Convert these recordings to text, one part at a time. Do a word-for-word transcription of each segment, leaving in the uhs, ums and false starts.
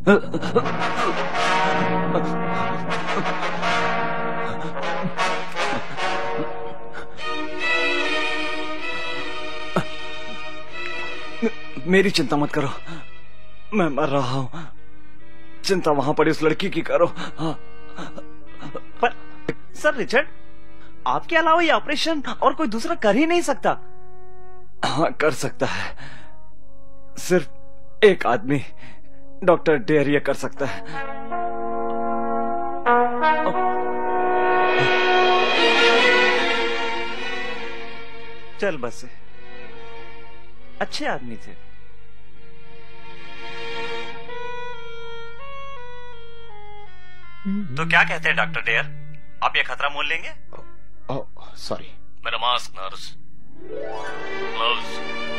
मेरी चिंता मत करो, मैं मर रहा हूं। चिंता वहां पड़ी उस लड़की की करो। हाँ। पर सर रिचर्ड, आपके अलावा ये ऑपरेशन और कोई दूसरा कर ही नहीं सकता। हाँ कर सकता है, सिर्फ एक आदमी, डॉक्टर डेयर ये कर सकता है। चल बस, अच्छे आदमी थे। तो क्या कहते हैं डॉक्टर डेयर, आप ये खतरा मोल लेंगे? Oh sorry. मेरा मास्क नर्स, ग्लव्स।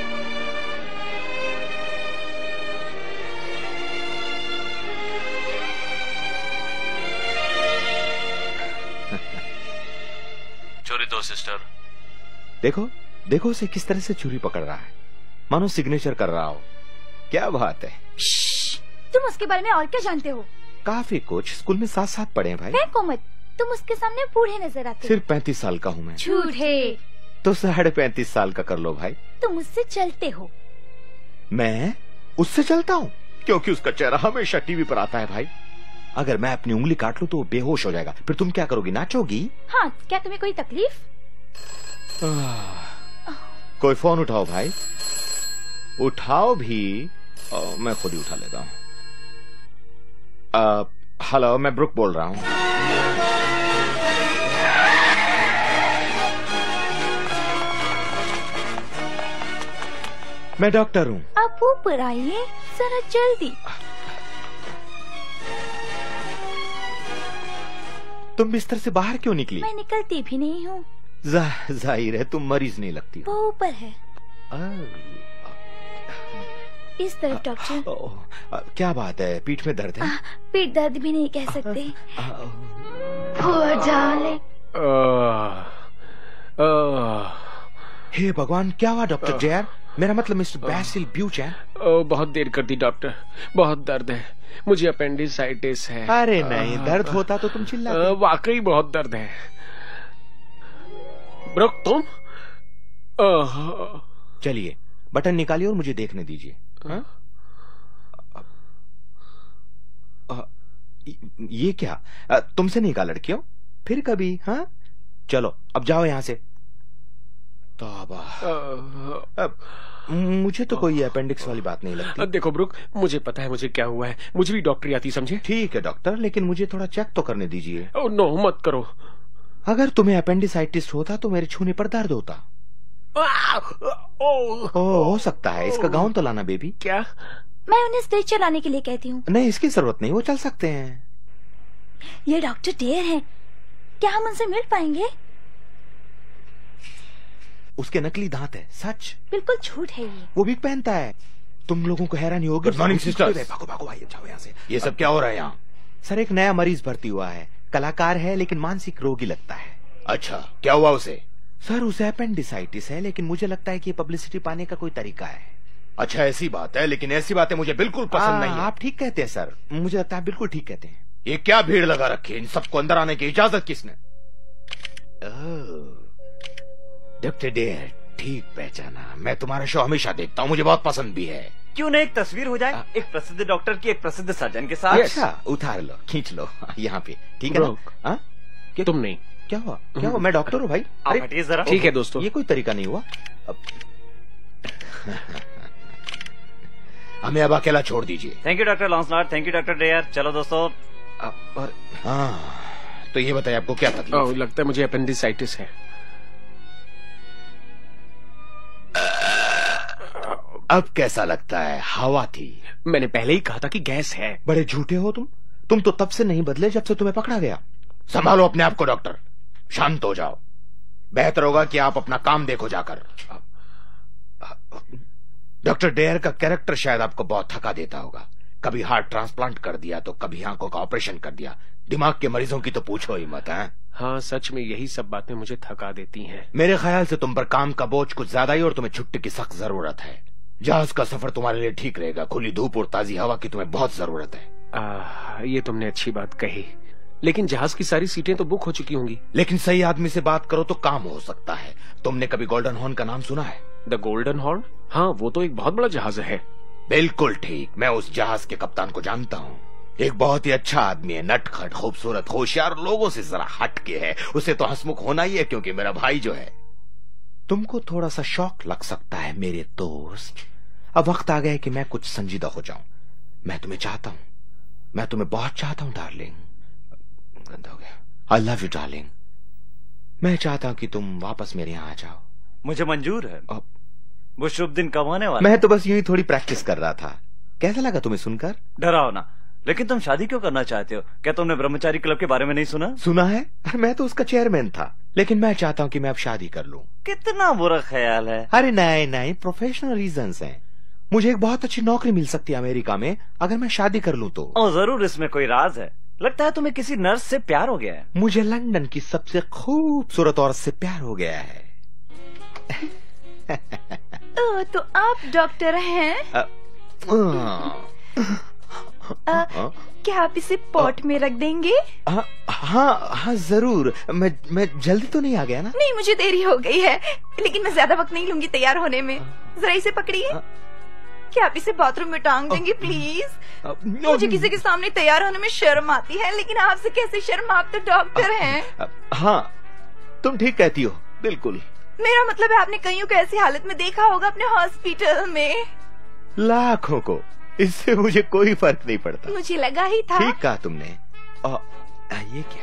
चोरी दो सिस्टर। देखो देखो उसे किस तरह से छुरी पकड़ रहा है, मानो सिग्नेचर कर रहा हो। क्या बात है। तुम उसके बारे में और क्या जानते हो? काफी कुछ, स्कूल में साथ साथ पढ़े हैं भाई। फेंको मत, तुम उसके सामने बूढ़े नजर आते। सिर्फ पैंतीस साल का हूँ मैं। झूठे। तो साढ़े पैंतीस साल का कर लो भाई। तुम उससे चलते हो। मैं उससे चलता हूँ क्योंकि उसका चेहरा हमेशा टीवी पर आता है भाई। अगर मैं अपनी उंगली काट लूं तो वो बेहोश हो जाएगा, फिर तुम क्या करोगी, नाचोगी? हाँ, क्या तुम्हें कोई तकलीफ? कोई फोन उठाओ भाई, उठाओ भी। ओ, मैं खुद ही उठा लेता हूँ। हेलो, मैं ब्रुक बोल रहा हूँ। मैं डॉक्टर हूँ। आप ऊपर आइए जरा जल्दी। तुम बिस्तर से बाहर क्यों निकली? मैं निकलती भी नहीं हूँ। जाहिर है तुम मरीज नहीं लगती हो। वो ऊपर है। इस तरफ डॉक्टर। ओ, आ, क्या बात है, पीठ में दर्द है? आ, पीठ दर्द भी नहीं कह सकते। Poor darling. हे भगवान, क्या हुआ डॉक्टर जेयर? मेरा मतलब मिस्टर बैसिल ब्यूचैन। बहुत देर कर दी डॉक्टर, बहुत दर्द है, मुझे अपेंडिसाइटिस है। अरे नहीं, दर्द होता तो तुम चिल्लाते। वाकई बहुत दर्द है। ब्रुक तुम? चलिए बटन निकालिए और मुझे देखने दीजिए। हाँ? ये क्या, तुमसे नहीं कहा लड़कियों, फिर कभी? हाँ चलो अब जाओ यहाँ से। तौबा, अब मुझे तो कोई अपेंडिक्स वाली बात नहीं लगती। देखो ब्रुक, मुझे पता है मुझे क्या हुआ है, मुझे भी डॉक्टरी आती समझे। ठीक है डॉक्टर, लेकिन मुझे थोड़ा चेक तो करने दीजिए। ओ, नो मत करो। अगर तुम्हें अपेंडिसाइटिस होता तो मेरे छूने पर दर्द होता। ओ, हो सकता है, इसका गाउन तो लाना बेबी। क्या? मैं उन्हें स्ट्रेचर लाने के लिए कहती हूँ। नहीं, इसकी जरूरत नहीं, वो चल सकते हैं। ये डॉक्टर डेयर हैं, क्या हम उनसे मिल पाएंगे? उसके नकली दांत है, सच। बिल्कुल झूठ है ये। वो भी पहनता है। तुम लोगों को हैरानी होगी। Good morning sisters. भागो भागो भाई, जाओ यहाँ से। ये सब क्या हो रहा है यहाँ? सर, एक नया मरीज भर्ती हुआ है, कलाकार है लेकिन मानसिक रोगी लगता है। अच्छा, क्या हुआ उसे? सर, उसे अपेंडिसाइटिस है, लेकिन मुझे लगता है कि पब्लिसिटी पाने का कोई तरीका है। अच्छा ऐसी बात है, लेकिन ऐसी बातें मुझे बिल्कुल पसंद नहीं है। आप ठीक कहते हैं सर, मुझे लगता है बिल्कुल ठीक कहते हैं। ये क्या भीड़ लगा रखी है, इन सबको अंदर आने की इजाजत किसने? डॉक्टर डेयर, ठीक पहचाना, मैं तुम्हारा शो हमेशा देखता हूँ, मुझे बहुत पसंद भी है। क्यों ना एक तस्वीर हो जाए, एक प्रसिद्ध डॉक्टर की एक प्रसिद्ध सर्जन के साथ। अच्छा, उतार लो, खींच लो यहाँ पे, ठीक है ना? तुम नहीं। क्या हुआ, क्या हुआ? मैं डॉक्टर हूँ भाई। आप हटिए जरा। ठीक है दोस्तों, ये कोई तरीका नहीं हुआ। हमें अब अकेला छोड़ दीजिए। Thank you doctor Lancelot, thank you doctor Dare. चलो दोस्तों। और हाँ, तो ये बताइए आपको क्या तकलीफ है? लगता है मुझे अपेंडिसाइटिस है। अब कैसा लगता है? हवा थी। मैंने पहले ही कहा था कि गैस है। बड़े झूठे हो तुम तुम तो तब से नहीं बदले जब से तुम्हें पकड़ा गया। संभालो अपने आप को डॉक्टर, शांत हो जाओ। बेहतर होगा कि आप अपना काम देखो जाकर। डॉक्टर डेयर का कैरेक्टर शायद आपको बहुत थका देता होगा। कभी हार्ट ट्रांसप्लांट कर दिया तो कभी आंखों का ऑपरेशन कर दिया। दिमाग के मरीजों की तो पूछो ही मत। है हाँ, सच में यही सब बातें मुझे थका देती हैं। मेरे ख्याल से तुम पर काम का बोझ कुछ ज्यादा ही और तुम्हें छुट्टी की सख्त जरूरत है। जहाज का सफर तुम्हारे लिए ठीक रहेगा, खुली धूप और ताजी हवा की तुम्हें बहुत जरूरत है। आ, ये तुमने अच्छी बात कही, लेकिन जहाज की सारी सीटें तो बुक हो चुकी होंगी। लेकिन सही आदमी से बात करो तो काम हो सकता है। तुमने कभी गोल्डन हॉर्न का नाम सुना है? The golden horn? हाँ, वो तो एक बहुत बड़ा जहाज है। बिल्कुल ठीक, मैं उस जहाज के कप्तान को जानता हूँ। एक बहुत ही अच्छा आदमी है, नटखट, खूबसूरत, होशियार, लोगों से जरा हट के है। उसे तो हंसमुख होना ही है, क्योंकि मेरा भाई जो है। तुमको थोड़ा सा शौक लग सकता है मेरे दोस्त। अब वक्त आ गया है कि मैं कुछ संजीदा हो जाऊं। मैं तुम्हें चाहता हूं, मैं तुम्हें बहुत चाहता हूं डार्लिंग। गंदा हो गया। I love you darling. मैं चाहता हूं कि तुम वापस मेरे यहाँ आ जाओ। मुझे मंजूर है। अब वो शुभ दिन कब आने वाला? मैं तो बस यूं ही थोड़ी प्रैक्टिस कर रहा था। कैसा लगा तुम्हें सुनकर? डराओ ना। लेकिन तुम शादी क्यों करना चाहते हो? क्या तुमने ब्रह्मचारी क्लब के बारे में नहीं सुना? सुना है, मैं तो उसका चेयरमैन था। लेकिन मैं चाहता हूं कि मैं अब शादी कर लूं। कितना बुरा ख्याल है। अरे नहीं नहीं, प्रोफेशनल रीजंस हैं। मुझे एक बहुत अच्छी नौकरी मिल सकती है अमेरिका में अगर मैं शादी कर लूं तो। ओ जरूर, इसमें कोई राज है। लगता है तुम्हें किसी नर्स से प्यार हो गया है। मुझे लंदन की सबसे खूबसूरत औरत से प्यार हो गया है। ओ, तो आप डॉक्टर हैं? आ, आ, क्या आप इसे पॉट में रख देंगे? हाँ हाँ हाँ जरूर। मैं मैं जल्दी तो नहीं आ गया ना? नहीं, मुझे देरी हो गई है, लेकिन मैं ज्यादा वक्त नहीं लूंगी तैयार होने में। जरा इसे पकड़िए। क्या आप इसे बाथरूम में टांग देंगे प्लीज? मुझे किसी के सामने तैयार होने में शर्म आती है, लेकिन आपसे कैसे शर्म? आप तो डॉक्टर हैं। हाँ, तुम ठीक कहती हो, बिल्कुल। मेरा मतलब है, आपने कईयों को ऐसी हालत में देखा होगा अपने हॉस्पिटल में। लाखों को, इससे मुझे कोई फर्क नहीं पड़ता। मुझे लगा ही था। ठीक कहा तुमने। आ, ये क्या?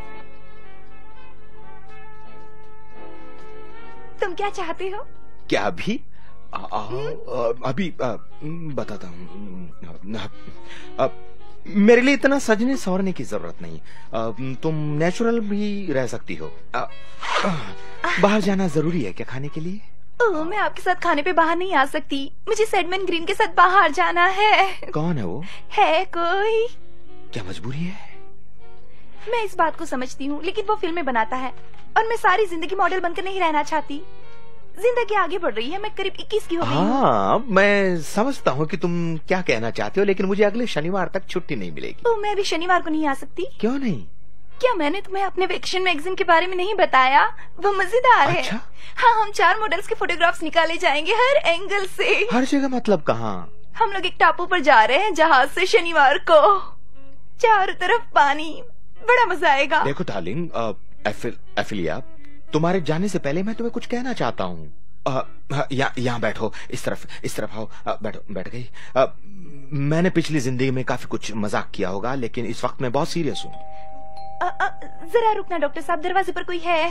तुम क्या चाहते हो? क्या अभी? आ, आ, आ, अभी आ, बताता हूँ। मेरे लिए इतना सजने सवरने की जरूरत नहीं। आ, तुम नेचुरल भी रह सकती हो। आ, आ, बाहर जाना जरूरी है क्या खाने के लिए? ओह, मैं आपके साथ खाने पे बाहर नहीं आ सकती। मुझे सेडमन ग्रीन के साथ बाहर जाना है। कौन है वो? है कोई? क्या मजबूरी है? मैं इस बात को समझती हूँ, लेकिन वो फिल्में बनाता है और मैं सारी जिंदगी मॉडल बनकर नहीं रहना चाहती। जिंदगी आगे बढ़ रही है, मैं करीब इक्कीस की हो गई हूँ। हाँ, मैं समझता हूँ कि तुम क्या कहना चाहते हो, लेकिन मुझे अगले शनिवार तक छुट्टी नहीं मिलेगी। ओह, मैं भी शनिवार को नहीं आ सकती। क्यों नहीं? क्या मैंने तुम्हें अपने वेकेशन मैगजीन के बारे में नहीं बताया? वो मजेदार है। अच्छा? हाँ, हम चार मॉडल्स के फोटोग्राफ्स निकाले जाएंगे हर एंगल से। हर जगह मतलब कहाँ? हम लोग एक टापू पर जा रहे हैं जहाज से शनिवार को। चारों तरफ पानी, बड़ा मजा आएगा। देखो डार्लिंग, एफिलिया, तुम्हारे जाने से पहले मैं तुम्हें कुछ कहना चाहता हूँ। यहाँ यहाँ बैठो, इस तरफ इस तरफ आओ। आ, बैठो। बैठ गई। आ, मैंने पिछली जिंदगी में काफी कुछ मजाक किया होगा, लेकिन इस वक्त मैं बहुत सीरियस हूँ। जरा रुकना डॉक्टर साहब, दरवाजे पर कोई है।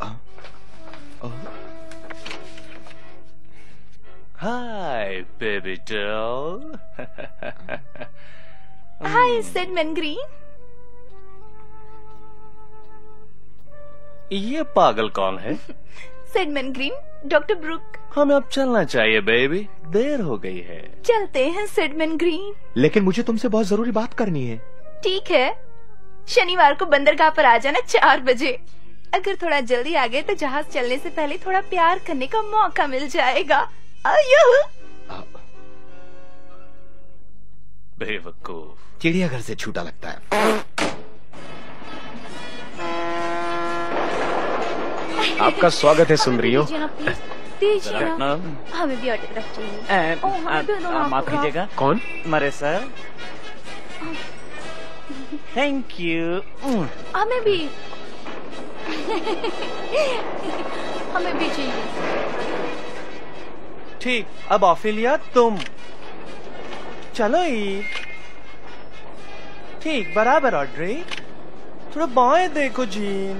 Hi baby doll. Hi Sedman Green. ये पागल कौन है? Sedman Green, doctor Brook. हमें अब चलना चाहिए बेबी, देर हो गई है। चलते हैं सेडमन ग्रीन। लेकिन मुझे तुमसे बहुत जरूरी बात करनी है। ठीक है, शनिवार को बंदरगाह पर आ जाना चार बजे। अगर थोड़ा जल्दी आ गए तो जहाज चलने से पहले थोड़ा प्यार करने का मौका मिल जाएगा। आयो। बेवकूफ। चिड़ियाघर से छूटा लगता है। आपका स्वागत है सुंदरियों। दीजिए ना, हमें भी ऑटोग्राफ चाहिए। ओह, हमें दोनों माफ ऑटोग्राफ। कीजिएगा। कौन? मरे सर। Thank you. हमें भी हमें भी चाहिए। ठीक, अब ऑफिलिया तुम चलो ही। ठीक, बराबर ऑड्री। थोड़ा बाएं देखो जीन।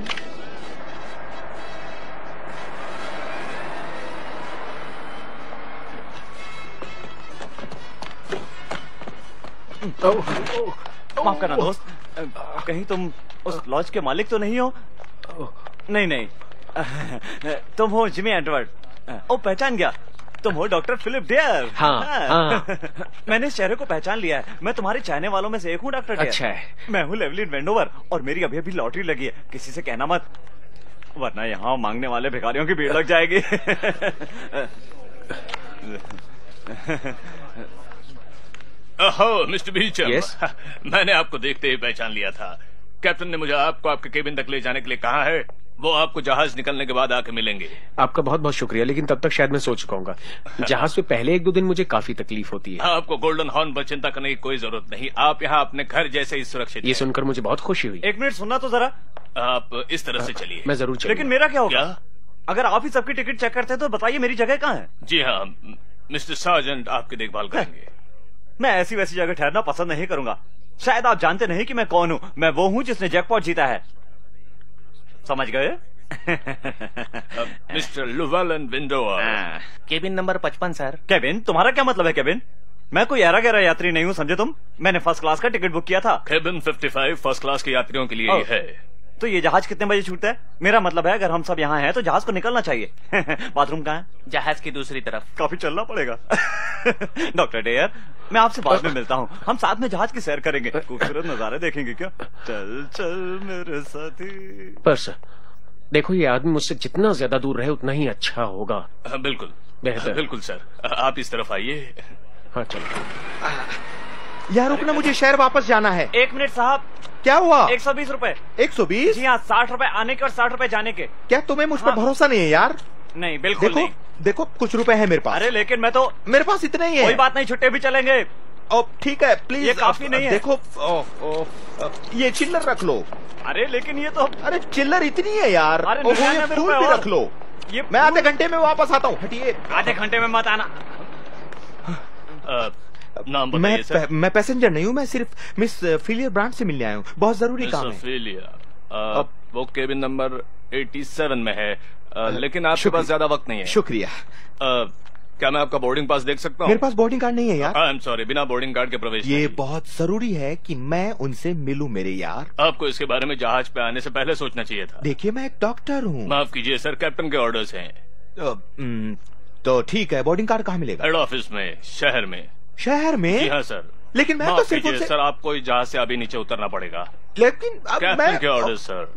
माफ करना दोस्त, कहीं तुम उस लॉज के मालिक तो नहीं हो? नहीं नहीं, तुम हो जिमी एडवर्ड। ओ, पहचान गया, तुम हो डॉक्टर फिलिप डेयर। हाँ, हाँ। मैंने इस चेहरे को पहचान लिया है। मैं तुम्हारे चाहने वालों में से एक हूँ डॉक्टर डेयर। अच्छा है। मैं हूँ लेवलिन वेंडोवर और मेरी अभी अभी लॉटरी लगी है। किसी से कहना मत, वरना यहाँ मांगने वाले भिखारियों की भीड़ लग जाएगी। ओहो मिस्टर बीचम। Yes? मैंने आपको देखते ही पहचान लिया था। कैप्टन ने मुझे आपको आपके केबिन तक ले जाने के लिए कहा है। वो आपको जहाज निकलने के बाद आके मिलेंगे। आपका बहुत बहुत शुक्रिया, लेकिन तब तक शायद मैं सो चुका हूँगा। जहाज पे पहले एक दो दिन मुझे काफी तकलीफ होती है। आपको गोल्डन हॉर्न पर चिंता करने की कोई जरूरत नहीं। आप यहाँ अपने घर जैसे ही सुरक्षित ये हैं। सुनकर मुझे बहुत खुशी हुई। एक मिनट सुनना तो जरा। आप इस तरह से चलिए। मैं जरूर चलूंगा। लेकिन मेरा क्या होगा? क्या? अगर आप ही सबकी टिकट चेक करते हैं तो बताइए मेरी जगह कहाँ है? जी हाँ, मिस्टर सार्जेंट आपकी देखभाल करेंगे। मैं ऐसी वैसी जगह ठहरना पसंद नहीं करूंगा। शायद आप जानते नहीं कि मैं कौन हूँ। मैं वो हूँ जिसने जैकपॉट जीता है। समझ गए? Mister Llewellyn Windoar. Cabin number पचपन सर। केबिन? तुम्हारा क्या मतलब है केबिन? मैं कोई ऐरा गैरा यात्री नहीं हूँ, समझे तुम? मैंने फर्स्ट क्लास का टिकट बुक किया था। केबिन पचपन फर्स्ट क्लास के यात्रियों के लिए ओह। ही है। तो ये जहाज कितने बजे छूटता है? मेरा मतलब है अगर हम सब यहाँ हैं तो जहाज को निकलना चाहिए। बाथरूम कहाँ है? जहाज की दूसरी तरफ। काफी चलना पड़ेगा। डॉक्टर डेयर, मैं आपसे बाद में मिलता हूँ। हम साथ में जहाज की सैर करेंगे, खूबसूरत नजारे देखेंगे। क्या? चल चल मेरे साथी। पर सर देखो, ये आदमी मुझसे जितना ज्यादा दूर रहे उतना ही अच्छा होगा। हाँ, बिल्कुल बेहतर। बिल्कुल सर। आप इस तरफ आइए। हाँ चलो। यार रुकना, मुझे शहर वापस जाना है। एक मिनट साहब। क्या हुआ? एक सौ बीस रूपए। एक सौ बीस? जी हाँ, साठ रूपए आने के और साठ रूपए जाने के। क्या तुम्हें मुझ पर हाँ। भरोसा नहीं है यार? नहीं, बिल्कुल देखो नहीं। देखो कुछ रुपए हैं मेरे पास। अरे लेकिन मैं तो, मेरे पास इतने ही है। कोई बात नहीं, छुट्टे भी चलेंगे। ओ ठीक है, प्लीज। ये काफी नहीं है। देखो ओ, ओ, ये चिल्लर रख लो। अरे लेकिन ये तो, अरे चिल्लर इतनी है यार। अरे ओहो, ये निन्यानवे फूल रुपए भी और। रख लो। ये मैं आधे घंटे में वापस आता हूँ, हटिए। आधे घंटे में मत आना। अ, नाम मैं बताइए सर। पै- मैं पैसेंजर नहीं हूँ, मैं सिर्फ मिस फिलियर ब्रांड से मिलने आया हूँ। बहुत जरूरी काम है। सोफिलिया, वो केबिन नंबर सत्तासी में है। अ, लेकिन आपके शुक्रिया। पास ज्यादा वक्त नहीं है। शुक्रिया। अ, क्या मैं आपका बोर्डिंग पास देख सकता हूँ? मेरे पास बोर्डिंग कार्ड नहीं है यार। आई एम सॉरी, बिना बोर्डिंग कार्ड के प्रवेश ये नहीं। बहुत जरूरी है कि मैं उनसे मिलूं मेरे यार। आपको इसके बारे में जहाज पे आने से पहले सोचना चाहिए था। देखिए मैं एक डॉक्टर हूँ। माफ कीजिए सर, कैप्टन के ऑर्डर्स हैं। अ, हम्म, तो ठीक है, बोर्डिंग कार्ड कहाँ मिलेगा? हेड ऑफिस में, शहर में। शहर में? जी हाँ सर। लेकिन मैं तो माफ सिर्फ कीजिए उनसे। सर, आपको इस जहाज से अभी नीचे उतरना पड़ेगा। लेकिन अब कैप्टन मैं के order sir.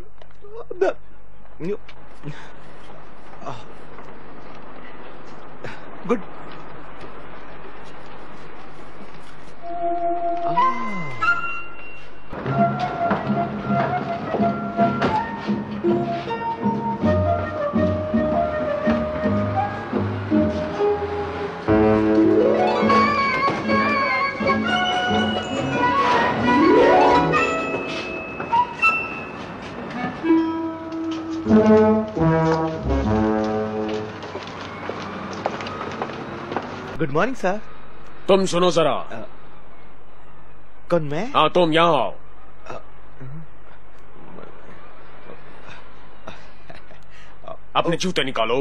Good. Good morning sir. तुम सुनो जरा। कौन मैं? हाँ तुम यहाँ आओ। अपने जूते निकालो।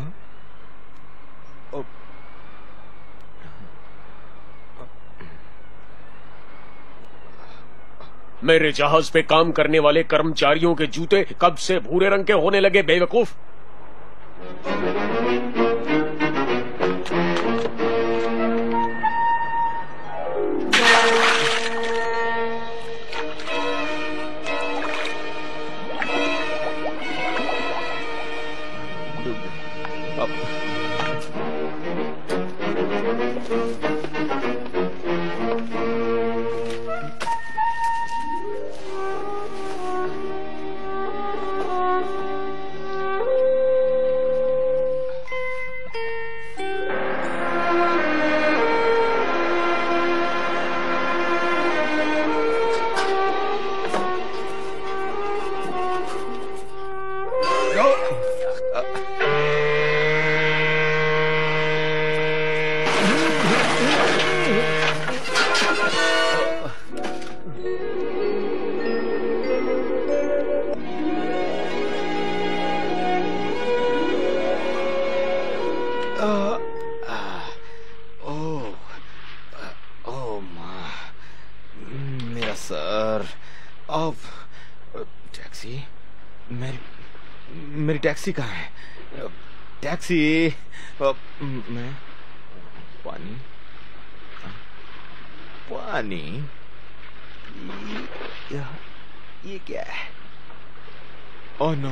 मेरे जहाज पे काम करने वाले कर्मचारियों के जूते कब से भूरे रंग के होने लगे बेवकूफ? टैक्सी? मेरी मेरी टैक्सी कहाँ है? टैक्सी? मैं पानी पानी ये, ये क्या है? Oh no.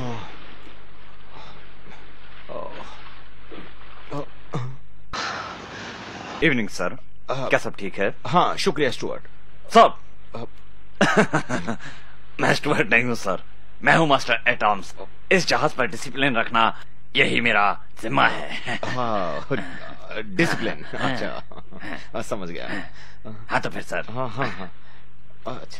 Evening sir. क्या सब ठीक है? हाँ शुक्रिया स्टुअर्ट। सब मैं स्टुअर्ट नहीं हूँ सर, मैं हूँ मास्टर एट आर्म्स। इस जहाज पर डिसिप्लिन रखना यही मेरा जिम्मा है। हाँ डिसिप्लिन, अच्छा समझ गया। हाँ तो फिर सर। हाँ हाँ हाँ अच्छा।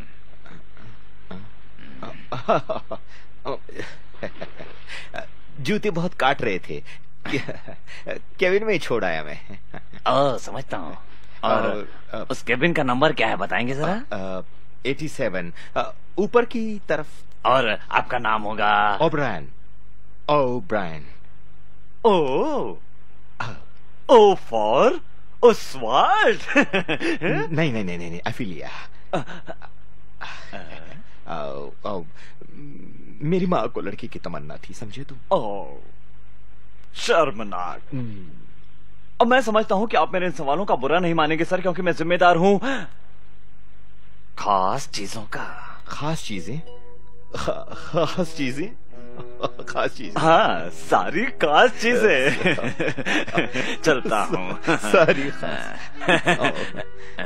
जूते बहुत काट रहे थे, केबिन में ही छोड़ आया मैं। ओह समझता हूँ। और उस केबिन का नंबर क्या है बताएंगे जरा? एटी सेवन, ऊपर की तरफ। और आपका नाम होगा? O'Brien. O'Brien. O O for Oswald. नहीं नहीं नहीं नहीं एफिलिया। मेरी माँ को लड़की की तमन्ना थी, समझे तुम? ओह शर्मनाक। अब मैं समझता हूँ कि आप मेरे इन सवालों का बुरा नहीं मानेंगे सर, क्योंकि मैं जिम्मेदार हूँ खास चीजों का। खास चीजें? खास चीजें? खास चीजें? हाँ सारी खास चीजें। चलता हूँ। सारी खास।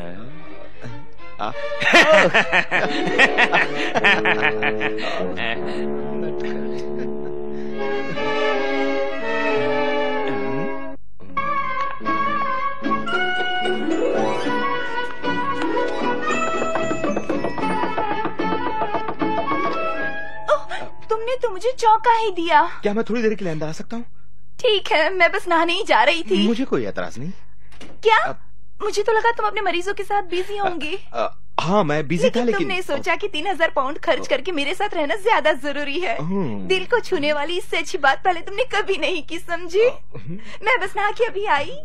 तुमने तो मुझे चौंका ही दिया। क्या मैं थोड़ी देर के लिए अंदर आ सकता हूँ? ठीक है, मैं बस नहाने ही जा रही थी। मुझे कोई एतराज नहीं। क्या? अब... मुझे तो लगा तुम अपने मरीजों के साथ बिजी होंगे। आ, आ, हाँ मैं बिजी लेकिन था, लेकिन तुमने सोचा कि तीन हजार पाउंड खर्च करके मेरे साथ रहना ज्यादा जरूरी है। दिल को छूने वाली इससे अच्छी बात पहले तुमने कभी नहीं की, समझी? मैं बस नहा के अभी आई।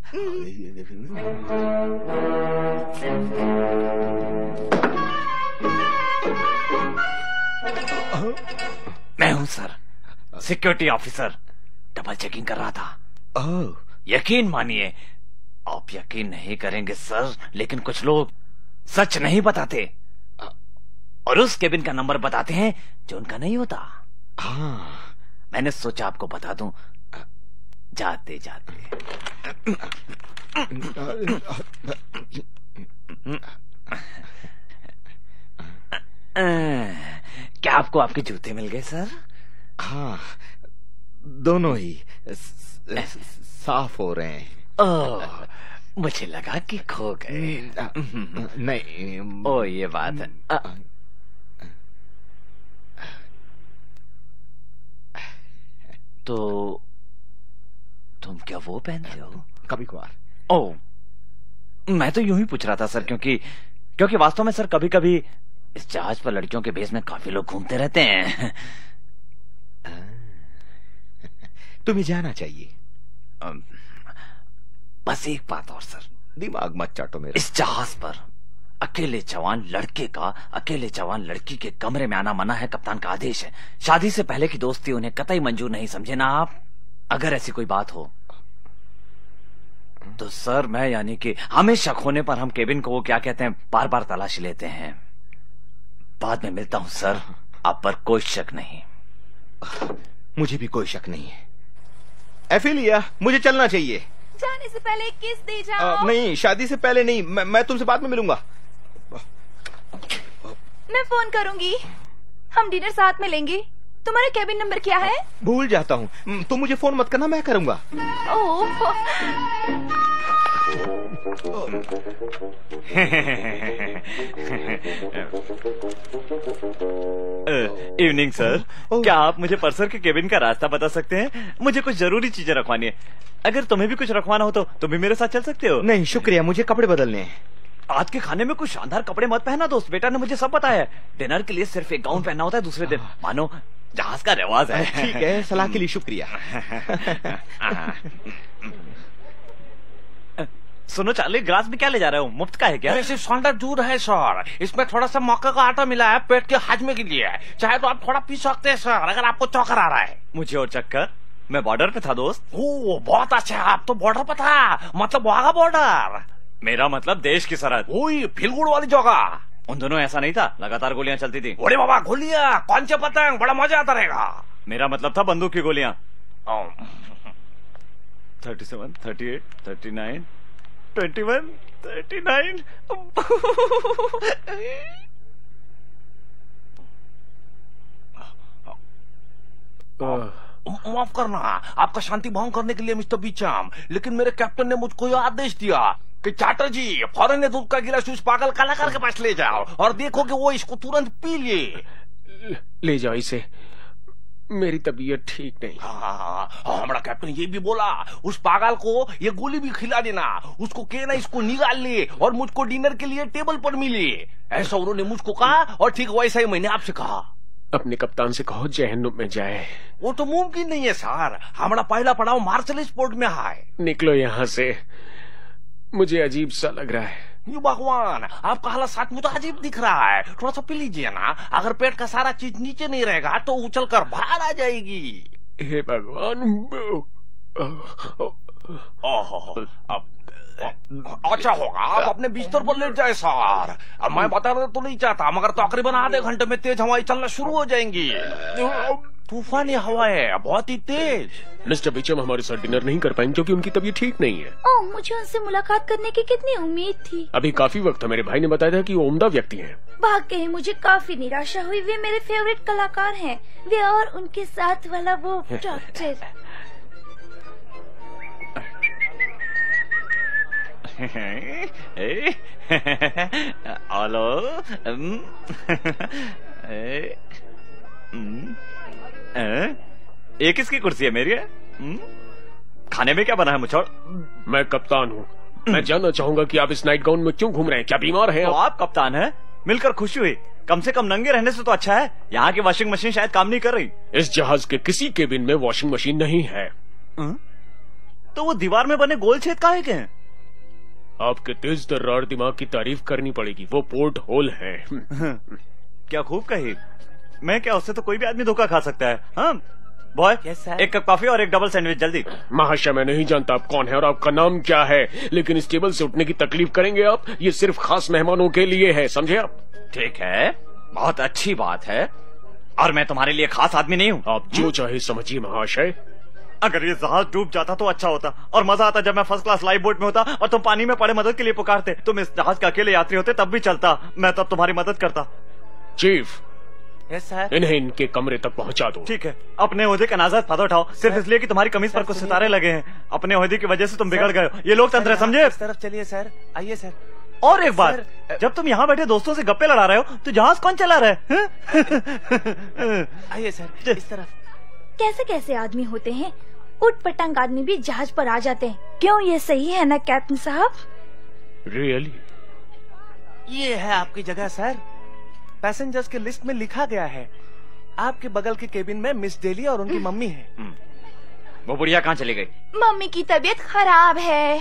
मैं हूँ sir, security officer. Double checking कर रहा था। ओह यकीन मानिए, आप यकीन नहीं करेंगे सर, लेकिन कुछ लोग सच नहीं बताते और उस केबिन का नंबर बताते हैं जो उनका नहीं होता। हाँ मैंने सोचा आपको बता दूं जाते जाते। क्या आपको आपके जूते मिल गए सर? हाँ दोनों ही साफ हो रहे हैं। ओह मुझे लगा कि खो गए। नहीं। ओ ये बात है। आ, तो तुम क्या वो पहनते हो? कभी कभार। ओह मैं तो यूं ही पूछ रहा था सर, क्योंकि क्योंकि वास्तव में सर कभी कभी इस जहाज पर लड़कियों के भेष में काफी लोग घूमते रहते हैं। तुम्हें जाना चाहिए। बस एक बात और सर। दिमाग मत चाटो मेरा। इस जहाज पर अकेले जवान लड़के का अकेले जवान लड़की के कमरे में आना मना है, कप्तान का आदेश है। शादी से पहले की दोस्ती उन्हें कतई मंजूर नहीं, समझे ना आप? अगर ऐसी कोई बात हो तो सर मैं यानी कि हमें शक होने पर हम केबिन को वो क्या कहते हैं बार बार तलाशी लेते हैं। बाद में मिलता हूं सर, आप पर कोई शक नहीं। मुझे भी कोई शक नहीं है। एफिलिया मुझे चलना चाहिए। जाने से पहले किस दे जाओ। आ, नहीं शादी से पहले नहीं, मैं, मैं तुमसे बाद में मिलूंगा। मैं फोन करूंगी, हम डिनर साथ में लेंगे। तुम्हारा केबिन नंबर क्या है? भूल जाता हूँ, तुम मुझे फोन मत करना, मैं करूंगा। ओह इवनिंग सर, क्या आप मुझे परसर के केबिन का रास्ता बता सकते हैं? मुझे कुछ जरूरी चीजें रखवानी है। अगर तुम्हें भी कुछ रखवाना हो तो तुम भी मेरे साथ चल सकते हो। नहीं शुक्रिया, मुझे कपड़े बदलने हैं। आज के खाने में कुछ शानदार कपड़े मत पहना दोस्त, बेटा ने मुझे सब बताया है। डिनर के लिए सिर्फ एक गाउन पहनना होता है दूसरे दिन, मानो जहाज का रिवाज है। ठीक है, सलाह के लिए शुक्रिया। सुनो चार्ली, ग्लास में क्या ले जा रहे हो? मुफ्त का है क्या? सिर्फ सौंदर्य दूध है सर, इसमें थोड़ा सा मक्का का आटा मिला है, पेट के हाजमे के लिए है। चाहे तो आप थोड़ा पी सकते हैं सर, अगर आपको चक्कर आ रहा है। मुझे और चक्कर? मैं बॉर्डर पे था दोस्त। ओ बहुत अच्छा, आप तो बॉर्डर पे था, मतलब वाघा बॉर्डर। मेरा मतलब देश की सरहद। वही फिलगुड़ वाली जगह। उन दोनों ऐसा नहीं था, लगातार गोलियां चलती थी। अरे बाबा गोलियां, कौन से पतंग, बड़ा मजा आता रहेगा। मेरा मतलब था बंदूक की गोलियां। Thirty seven, thirty eight, thirty nine, twenty one, thirty nine. माफ करना, आपका शांति भंग करने के लिए मिस्टर बीचम, लेकिन मेरे कैप्टन ने मुझको यह आदेश दिया कि चैटर्जी फौरन ने दूध का गिलास उस पागल कलाकार के पास ले जाओ और देखो कि वो इसको तुरंत पी ले। ले जाओ इसे, मेरी तबीयत ठीक नहीं। हाँ, हमारा कैप्टन ये भी बोला उस पागल को ये गोली भी खिला देना, उसको कहना इसको निकाल ले और मुझको डिनर के लिए टेबल पर मिले। ऐसा उन्होंने मुझको कहा और ठीक वैसा ही मैंने आपसे कहा। अपने कप्तान से कहो जहन्नुम में जाए। वो तो मुमकिन नहीं है सर, हमारा पहला पड़ाव मार्शल स्पोर्ट में है। निकलो यहाँ से, मुझे अजीब सा लग रहा है। ये भगवान, आपका हालत साथ में तो अजीब दिख रहा है, थोड़ा सा पी लीजिए ना। अगर पेट का सारा चीज नीचे नहीं रहेगा तो उछल कर बाहर आ जाएगी। हे भगवान। ओहो, अब अच्छा होगा आप अपने बिस्तर पर लेट जाए सर। अब मैं बताना तो नहीं चाहता, मगर तकरीबन आधे घंटे में तेज हवाएं चलना शुरू हो जाएंगी। तूफानी हवाएं बहुत ही तेज। मिस्टर बीचम हमारे साथ डिनर नहीं कर पाएंगे क्योंकि उनकी तबीयत ठीक नहीं है। ओह, मुझे उनसे मुलाकात करने की कितनी उम्मीद थी। अभी काफी वक्त था, मेरे भाई ने बताया था कि वो उम्दा व्यक्ति हैं। वाकई मुझे काफी निराशा हुई। वे मेरे फेवरेट कलाकार हैं, वे और उनके साथ वाला वो डॉक्टर। हेलो, ये किसकी कुर्सी है? मेरी है। खाने में क्या बना है मुछोड़? मैं कप्तान हूँ, मैं जानना चाहूंगा कि आप इस नाइट गाउन में क्यों घूम रहे हैं? क्या बीमार हैं? तो आप कप्तान हैं? मिलकर खुशी हुई। कम से कम नंगे रहने से तो अच्छा है। यहाँ की वॉशिंग मशीन शायद काम नहीं कर रही। इस जहाज के किसी केबिन में वॉशिंग मशीन नहीं है। तो वो दीवार में बने गोल छेद काहे के हैं? आपके तेज तर्रार दिमाग की तारीफ करनी पड़ेगी, वो पोर्ट होल है। क्या खूब कही। मैं क्या, उससे तो कोई भी आदमी धोखा खा सकता है। हाँ बॉय, एक कप कॉफी और एक डबल सैंडविच जल्दी। महाशय, मैं नहीं जानता आप कौन है और आपका नाम क्या है, लेकिन इस टेबल से उठने की तकलीफ करेंगे आप। ये सिर्फ खास मेहमानों के लिए है, समझे आप? ठीक है, बहुत अच्छी बात है, और मैं तुम्हारे लिए खास आदमी नहीं हूँ। आप जो चाहे समझिए महाशय। अगर ये जहाज डूब जाता तो अच्छा होता, और मजा आता जब मैं फर्स्ट क्लास लाइफ बोट में होता और तुम पानी में पड़े मदद के लिए पुकारते। तुम इस जहाज के अकेले यात्री होते तब भी चलता, मैं तब तुम्हारी मदद करता। Chief, yes sir. इन्हें इनके कमरे तक पहुंचा दो। ठीक है। अपने ओहदे का नाजायज फायदा उठाओ सिर्फ इसलिए कि तुम्हारी कमीज पर कुछ सितारे लगे हैं। अपने ओहदे की वजह से तुम बिगड़ गए हो। ये लोग तंत्र है, समझे? इस तरफ चलिए सर, आइए सर। और एक बात, जब तुम यहाँ बैठे दोस्तों से गप्पे लड़ा रहे हो तो जहाज कौन चला रहा है? आइए सर, इस तरफ। कैसे कैसे आदमी होते हैं, उठ पटंग आदमी भी जहाज पर आ जाते हैं। क्यों, ये सही है ना कैप्टन साहब? रियली? ये है आपकी जगह सर। पैसेंजर्स के लिस्ट में लिखा गया है। आपके बगल के केबिन में मिस डेली और उनकी मम्मी है। वो बुढ़िया कहाँ चली गई? मम्मी की तबीयत खराब है।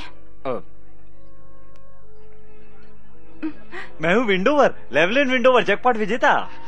मैं हूँ विंडोवर, लेवलिन विंडोवर, जैकपॉट विजेता।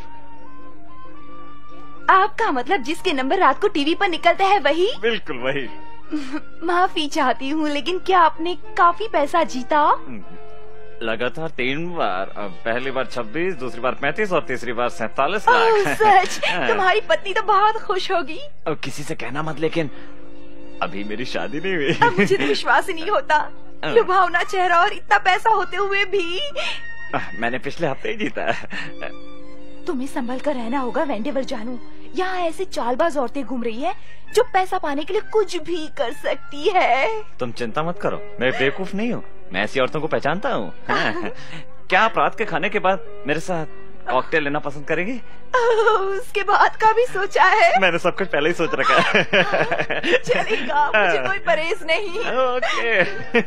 आपका मतलब जिसके नंबर रात को टीवी पर निकलता है वही? बिल्कुल वही। माफी चाहती हूँ, लेकिन क्या आपने काफी पैसा जीता? लगातार तीन बार, पहली बार छब्बीस, दूसरी बार पैंतीस और तीसरी बार सैतालीस ओह, लाख। सच? तुम्हारी पत्नी तो बहुत खुश होगी। अब किसी से कहना मत, लेकिन अभी मेरी शादी नहीं हुई। अब मुझे तो विश्वास ही नहीं होता, लुभावना चेहरा और इतना पैसा होते हुए भी। मैंने पिछले हफ्ते ही जीता। तुम्हें संभल कर रहना होगा वेंडेवर जानू। यहाँ ऐसी चालबाज औरतें घूम रही है जो पैसा पाने के लिए कुछ भी कर सकती है। तुम चिंता मत करो, मैं बेवकूफ नहीं हूँ, मैं ऐसी औरतों को पहचानता हूँ। क्या आप रात के खाने के बाद मेरे साथ कॉकटेल लेना पसंद करेंगी? उसके बाद का भी सोचा है? मैंने सब कुछ पहले ही सोच रखा है। चलेगा, मुझे कोई परहेज नहीं। ओके।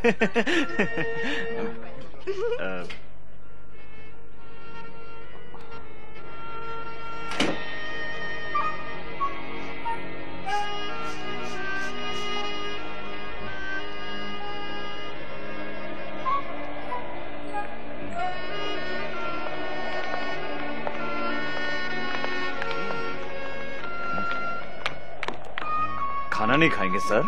खाना नहीं खाएंगे सर?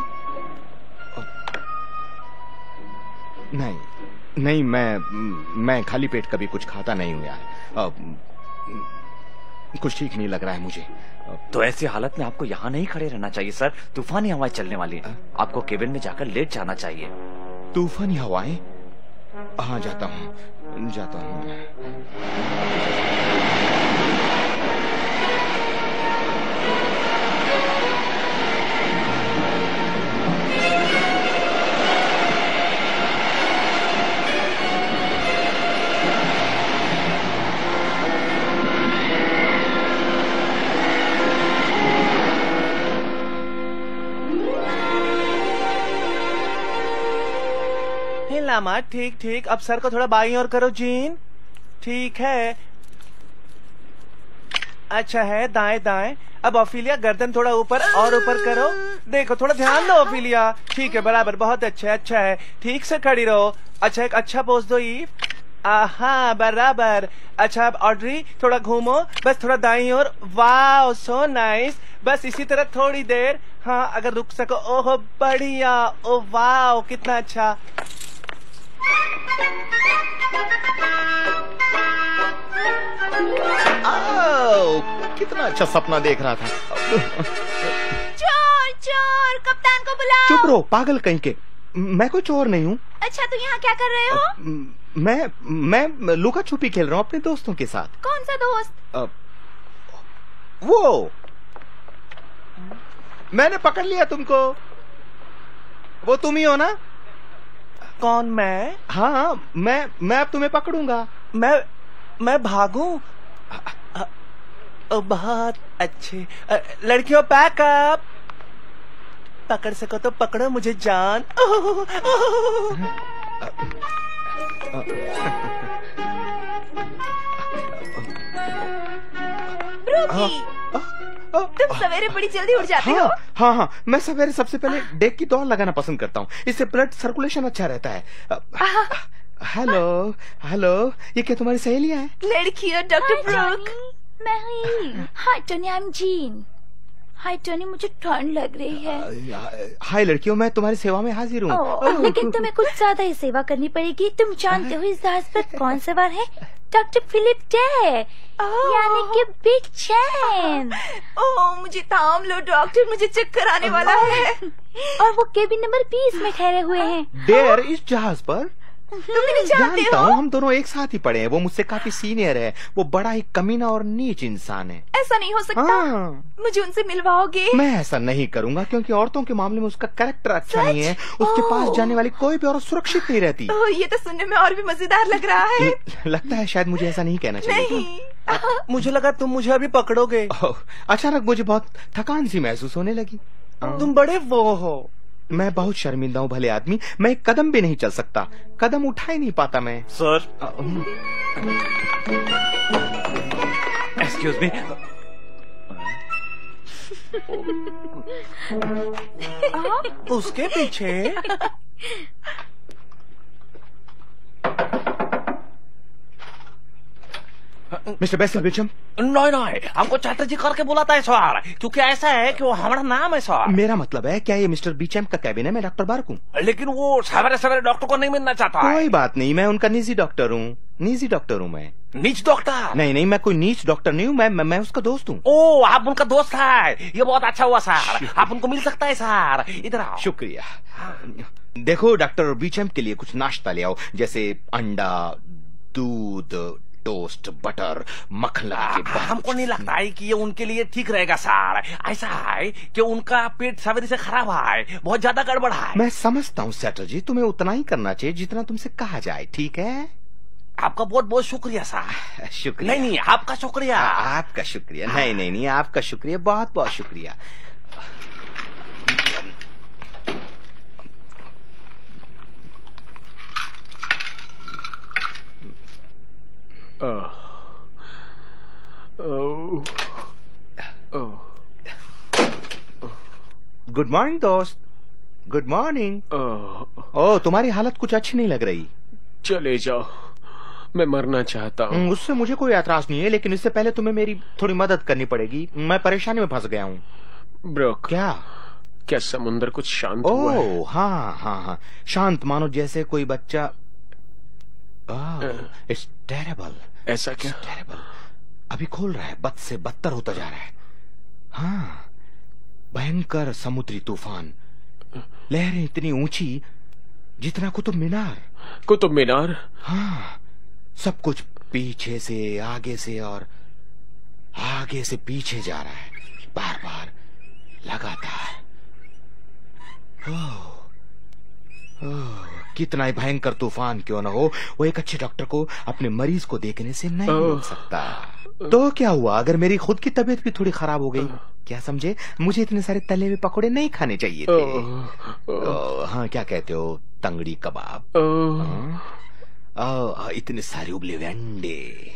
नहीं नहीं, मैं मैं खाली पेट कभी कुछ खाता नहीं हूँ यार। अब कुछ ठीक नहीं लग रहा है मुझे। तो ऐसी हालत में आपको यहाँ नहीं खड़े रहना चाहिए सर, तूफानी हवाएं चलने वाली है। आपको केबिन में जाकर लेट जाना चाहिए। तूफानी हवाएं? हाँ जाता हूँ जाता हूँ। लामा ठीक ठीक। अब सर को थोड़ा बाईं ओर करो जीन। ठीक है, अच्छा है, दाएं दाएं। अब ओफिलिया गर्दन थोड़ा ऊपर और ऊपर करो। देखो थोड़ा ध्यान दो ओफिलिया। ठीक है, बराबर, बहुत अच्छा है, अच्छा है। ठीक से खड़ी रहो। अच्छा, एक अच्छा पोज दो ईव। आहा, बराबर। अच्छा अब ऑड्री थोड़ा घूमो, बस थोड़ा दाईं ओर। Wow, so nice. बस इसी तरह थोड़ी देर। हाँ, अगर रुक सको। ओहो बढ़िया, ओ वाओ कितना अच्छा। आओ, कितना अच्छा सपना देख रहा था। चोर चोर, कप्तान को बुलाओ। चुप रहो पागल कहीं के, मैं कोई चोर नहीं हूँ। अच्छा, तो यहाँ क्या कर रहे हो? मैं मैं लुका छुपी खेल रहा हूँ अपने दोस्तों के साथ। कौन सा दोस्त? आ, वो मैंने पकड़ लिया तुमको। वो तुम ही हो ना? कौन, मैं? हाँ, मैं मैं अब तुम्हें पकड़ूंगा। मैं मैं भागूं? बहुत अच्छे। लड़कियों पैकअप। पकड़ सको तो पकड़ो मुझे जान। ब्रूकी, तुम सवेरे बड़ी जल्दी उठ जाते हाँ, हो। हाँ हाँ, मैं सवेरे सबसे पहले डेक की दौड़ लगाना पसंद करता हूँ। इससे ब्लड सर्कुलेशन अच्छा रहता है। हेलो हेलो, ये क्या तुम्हारी सहेलियाँ हैं? लड़कियों, डॉक्टर ब्रूक। मैं ही। Hi Tony, I am Jean. Hi Tony, मुझे ठंड लग रही है। हाय लड़कियों, मैं तुम्हारी सेवा में हाजिर हूँ। ओह, लेकिन तुम्हें कुछ ज्यादा ही सेवा करनी पड़ेगी। तुम जानते हो इस जहाज पर कौन सवार है? डॉक्टर फिलिप डे, यानी कि बिग चैन। ओह, मुझे थाम लो डॉक्टर, मुझे चक्कर आने वाला है। और वो केबिन नंबर बीस में ठहरे हुए हैं। डेयर, इस जहाज पर? तुम नहीं जानते जानता हो? हूँ, हम दोनों एक साथ ही पढ़े हैं। वो मुझसे काफी सीनियर है। वो बड़ा ही कमीना और नीच इंसान है। ऐसा नहीं हो सकता। हाँ। मुझे उनसे मिलवाओगे? मैं ऐसा नहीं करूंगा, क्योंकि औरतों के मामले में उसका कैरेक्टर अच्छा नहीं है। उसके पास जाने वाली कोई भी औरत सुरक्षित नहीं रहती। ओह, ये तो सुनने में और भी मजेदार लग रहा है। लगता है शायद मुझे ऐसा नहीं कहना चाहिए। नहीं। मुझे लगा तुम मुझे अभी पकड़ोगे। अचानक मुझे बहुत थकान सी महसूस होने लगी। तुम बड़े वो हो। मैं बहुत शर्मिंदा हूँ भले आदमी। मैं एक कदम भी नहीं चल सकता, कदम उठा ही नहीं पाता मैं। Sir, excuse me. उसके पीछे मिस्टर बेसिल बिचम। नहीं नहीं, हमको चैटर्जी करके बुलाता है सर, क्योंकि ऐसा है कि वो हमारा नाम है सर। मेरा मतलब है, क्या ये मिस्टर बीचम का कैबिन है? मैं डॉक्टर बार्क हूँ। लेकिन वो सवेरे सवेरे डॉक्टर को नहीं मिलना चाहता है। कोई बात नहीं, मैं उनका निजी डॉक्टर हूँ। निजी डॉक्टर हूँ मैं। नीच डॉक्टर? नहीं नहीं, मैं कोई नीच डॉक्टर नहीं हूँ। मैं, मैं मैं उसका दोस्त हूँ। ओ, आप उनका दोस्त है, ये बहुत अच्छा हुआ सर। आप उनको मिल सकता है सर, इधर आओ। शुक्रिया। देखो डॉक्टर बीचम के लिए कुछ नाश्ता ले आओ, जैसे अंडा, दूध, टोस्ट, बटर, मक्खन लगा के। हमको नहीं लगता है कि ये उनके लिए ठीक रहेगा सर। ऐसा है कि उनका पेट सवेरे से खराब है, बहुत ज्यादा गड़बड़ है। मैं समझता हूँ चैटर्जी, तुम्हें उतना ही करना चाहिए जितना तुमसे कहा जाए, ठीक है? आपका बहुत बहुत शुक्रिया सर। शुक्रिया। नहीं नहीं, आपका शुक्रिया। आ, आपका शुक्रिया। नहीं नहीं नहीं, आपका शुक्रिया, बहुत बहुत शुक्रिया। गुड मॉर्निंग दोस्त। Good morning. ओह, तुम्हारी हालत कुछ अच्छी नहीं लग रही। चले जाओ, मैं मरना चाहता हूँ। उससे मुझे कोई एतराज नहीं है, लेकिन इससे पहले तुम्हें मेरी थोड़ी मदद करनी पड़ेगी। मैं परेशानी में फंस गया हूँ। ब्रोक, क्या? क्या समुद्र कुछ शांत हुआ है? ओह हाँ हाँ हाँ, शांत, मानो जैसे कोई बच्चा। It's terrible. ऐसा क्या? टेरेबल। अभी खोल रहा है, बद से बदतर होता जा रहा है। हाँ, भयंकर समुद्री तूफान। लहरें इतनी ऊंची जितना कुतुब मीनार। कुतुब मीनार? हाँ, सब कुछ पीछे से आगे से और आगे से पीछे जा रहा है, बार बार, लगातार। ओह, ओह, कितना ही भयंकर तूफान क्यों न हो, वो एक अच्छे डॉक्टर को अपने मरीज को देखने से नहीं मिल सकता। तो क्या हुआ अगर मेरी खुद की तबीयत भी थोड़ी खराब हो गई? क्या समझे, मुझे इतने सारे तले हुए पकौड़े नहीं खाने चाहिए थे। ओ, हाँ, क्या कहते हो, तंगड़ी कबाब, हाँ? इतने सारे उबले हुए अंडे,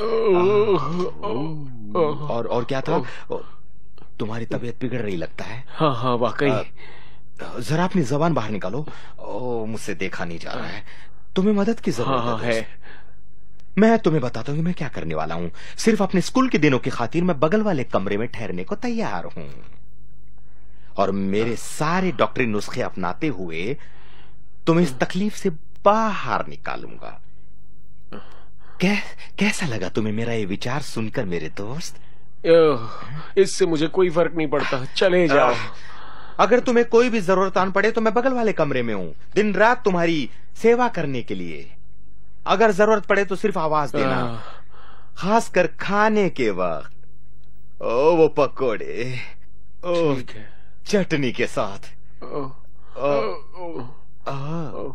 और और क्या था? तुम्हारी तबीयत बिगड़ रही लगता है। हाँ हाँ वाकई। जरा अपनी जबान बाहर निकालो। ओ, मुझसे देखा नहीं जा रहा है, तुम्हें मदद की जरूरत हाँ, है, है। मैं तुम्हें बताता हूँ कि मैं क्या करने वाला हूँ। सिर्फ अपने स्कूल के दिनों की खातिर मैं बगल वाले कमरे में ठहरने को तैयार हूँ, और मेरे सारे डॉक्टरी नुस्खे अपनाते हुए तुम्हें इस तकलीफ से बाहर निकालूंगा। कै, कैसा लगा तुम्हें मेरा ये विचार सुनकर मेरे दोस्त? इससे मुझे कोई फर्क नहीं पड़ता, चले जाओ। अगर तुम्हें कोई भी जरूरत आन पड़े तो मैं बगल वाले कमरे में हूँ, दिन रात तुम्हारी सेवा करने के लिए। अगर जरूरत पड़े तो सिर्फ आवाज देना, खासकर खाने के वक्त। ओ वो पकोड़े, ओ चटनी के साथ। ओ, ओ, ओ,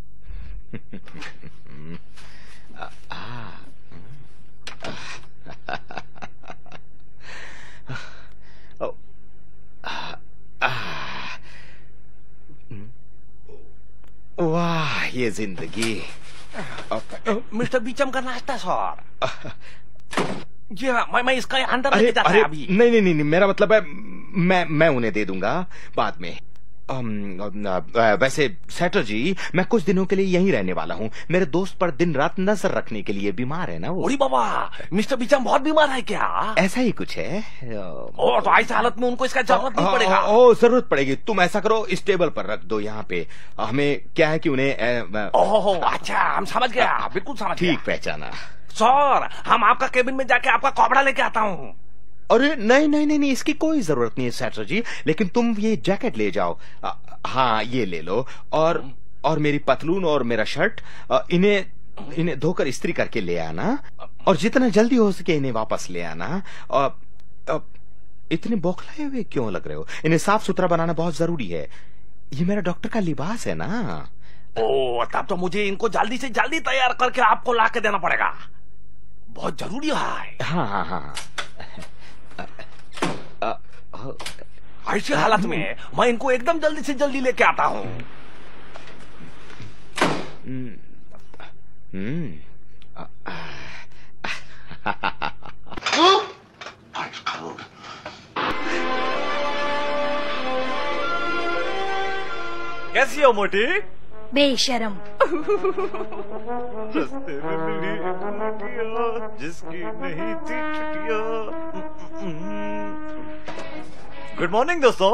वाह ये जिंदगी। मिस्टर बीचम का नाश्ता सर। जी हाँ, मैं मैं इसका अंदर अरे, लेके जाता अरे, है अभी। नहीं नहीं नहीं, मेरा मतलब है मैं मैं उन्हें दे दूंगा बाद में। अम, वैसे सेटर जी, मैं कुछ दिनों के लिए यहीं रहने वाला हूँ। मेरे दोस्त पर दिन रात नजर रखने के लिए बीमार है ना वो। ओरी बाबा, मिस्टर बीचम बहुत बीमार है क्या? ऐसा ही कुछ है। ओ, तो ऐसी हालत में उनको इसका जरूरत नहीं पड़ेगा। ओ, जरूरत पड़ेगी। तुम ऐसा करो, इस टेबल पर रख दो यहाँ पे। हमें क्या है कि उन्हें। ओहो, अच्छा, हम समझ गया, बिल्कुल समझ गया। ठीक पहचाना सर, हम आपका केबिन में जाके आपका कपड़ा लेके आता हूँ। अरे नहीं नहीं नहीं नहीं, इसकी कोई जरूरत नहीं है सेटर जी, लेकिन तुम ये जैकेट ले जाओ। आ, हाँ ये ले लो, और और मेरी पतलून और मेरा शर्ट, आ, इन्हें इन्हें धोकर इस्त्री करके ले आना, और जितना जल्दी हो सके इन्हें वापस ले आना। और, और इतने बौखलाए हुए क्यों लग रहे हो? इन्हें साफ सुथरा बनाना बहुत जरूरी है, ये मेरा डॉक्टर का लिबास है ना। ओ, तब तो मुझे इनको जल्दी से जल्दी तैयार करके आपको ला के देना पड़ेगा, बहुत जरूरी है। हाँ हाँ हाँ। ऐसी हालत में मैं इनको एकदम जल्दी से जल्दी लेके आता हूँ। कैसी हो मोटी? बेशरम। रस्ते में मिली एक मोटिया, जिसकी नहीं थी छुट्टियां। गुड मॉर्निंग दोस्तों,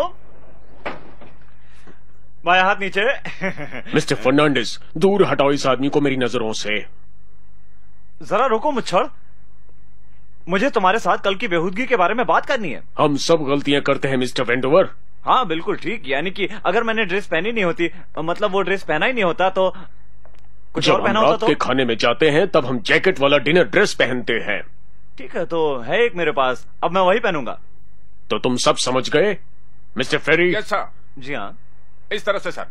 बाया हाथ नीचे। मिस्टर फर्नांडिस, दूर हटाओ इस आदमी को मेरी नजरों से। जरा रुको मुच्छड़, मुझे तुम्हारे साथ कल की बेहूदगी के बारे में बात करनी है। हम सब गलतियां करते हैं मिस्टर वेंडोवर। हाँ बिल्कुल ठीक, यानी कि अगर मैंने ड्रेस पहनी नहीं होती, मतलब वो ड्रेस पहना ही नहीं होता, तो कुछ जब और पहना हम होता रात तो के खाने में जाते हैं तब हम जैकेट वाला डिनर ड्रेस पहनते हैं। ठीक है, तो है एक मेरे पास, अब मैं वही पहनूंगा। तो तुम सब समझ गए मिस्टर फेरी? Yes sir. जी हाँ, इस तरह से सर।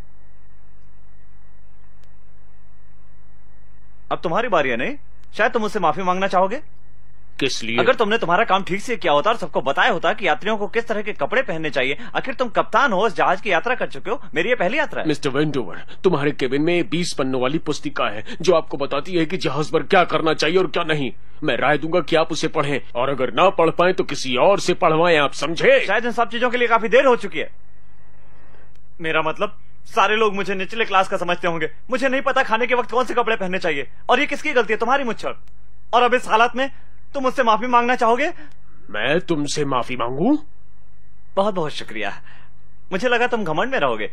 अब तुम्हारी बारी है, नहीं? शायद तुम मुझसे माफी मांगना चाहोगे। किस लिए? अगर तुमने तुम्हारा काम ठीक से किया होता और सबको बताया होता कि यात्रियों को किस तरह के कपड़े पहनने चाहिए। आखिर तुम कप्तान हो, इस जहाज की यात्रा कर चुके हो, मेरी ये पहली यात्रा है। मिस्टर वेंडोवर, तुम्हारे केबिन में बीस पन्नों वाली पुस्तिका है जो आपको बताती है कि जहाज पर क्या करना चाहिए और क्या नहीं। मैं राय दूंगा कि आप उसे पढ़ें, और अगर ना पढ़ पाए तो किसी और से पढ़वाएं, आप समझे? शायद इन सब चीजों के लिए काफी देर हो चुकी है। मेरा मतलब सारे लोग मुझे निचले क्लास का समझते होंगे। मुझे नहीं पता खाने के वक्त कौन से कपड़े पहनने चाहिए, और ये किसकी गलती है? तुम्हारी मुच्छड़। और अब इस हालत में तुम मुझसे माफी मांगना चाहोगे? मैं तुमसे माफी मांगू? बहुत बहुत शुक्रिया, मुझे लगा तुम घमंड में रहोगे।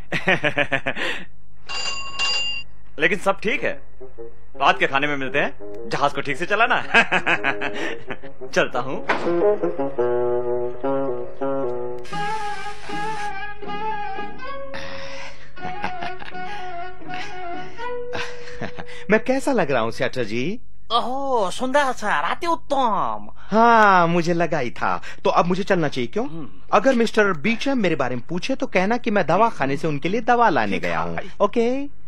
लेकिन सब ठीक है, रात के खाने में मिलते हैं। जहाज को ठीक से चलाना। चलता हूं। मैं कैसा लग रहा हूँ सेटर जी? ओह सुंदर सर, अति उत्तम। हाँ मुझे लगा ही था। तो अब मुझे चलना चाहिए क्यों? अगर मिस्टर बीचम मेरे बारे में पूछे तो कहना कि मैं दवा खाने से उनके लिए दवा लाने गया हूँ। ओके?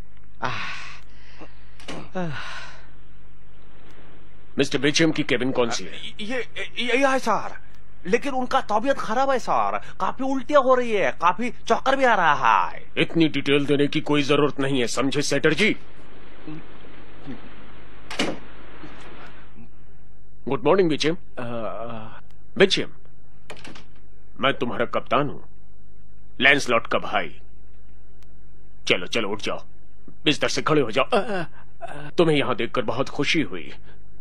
मिस्टर बीचम की केबिन कौन सी है? ये यही है सर, लेकिन उनका तबीयत खराब है सर, काफी उल्टियां हो रही है, काफी चक्कर भी आ रहा है। इतनी डिटेल देने की कोई जरूरत नहीं है, समझे Setter ji? Good morning Beecham. Beecham, मैं तुम्हारा कप्तान हूं, लैंसलॉट का भाई। चलो चलो उठ जाओ, बिस्तर से खड़े हो जाओ। तुम्हें यहां देखकर बहुत खुशी हुई।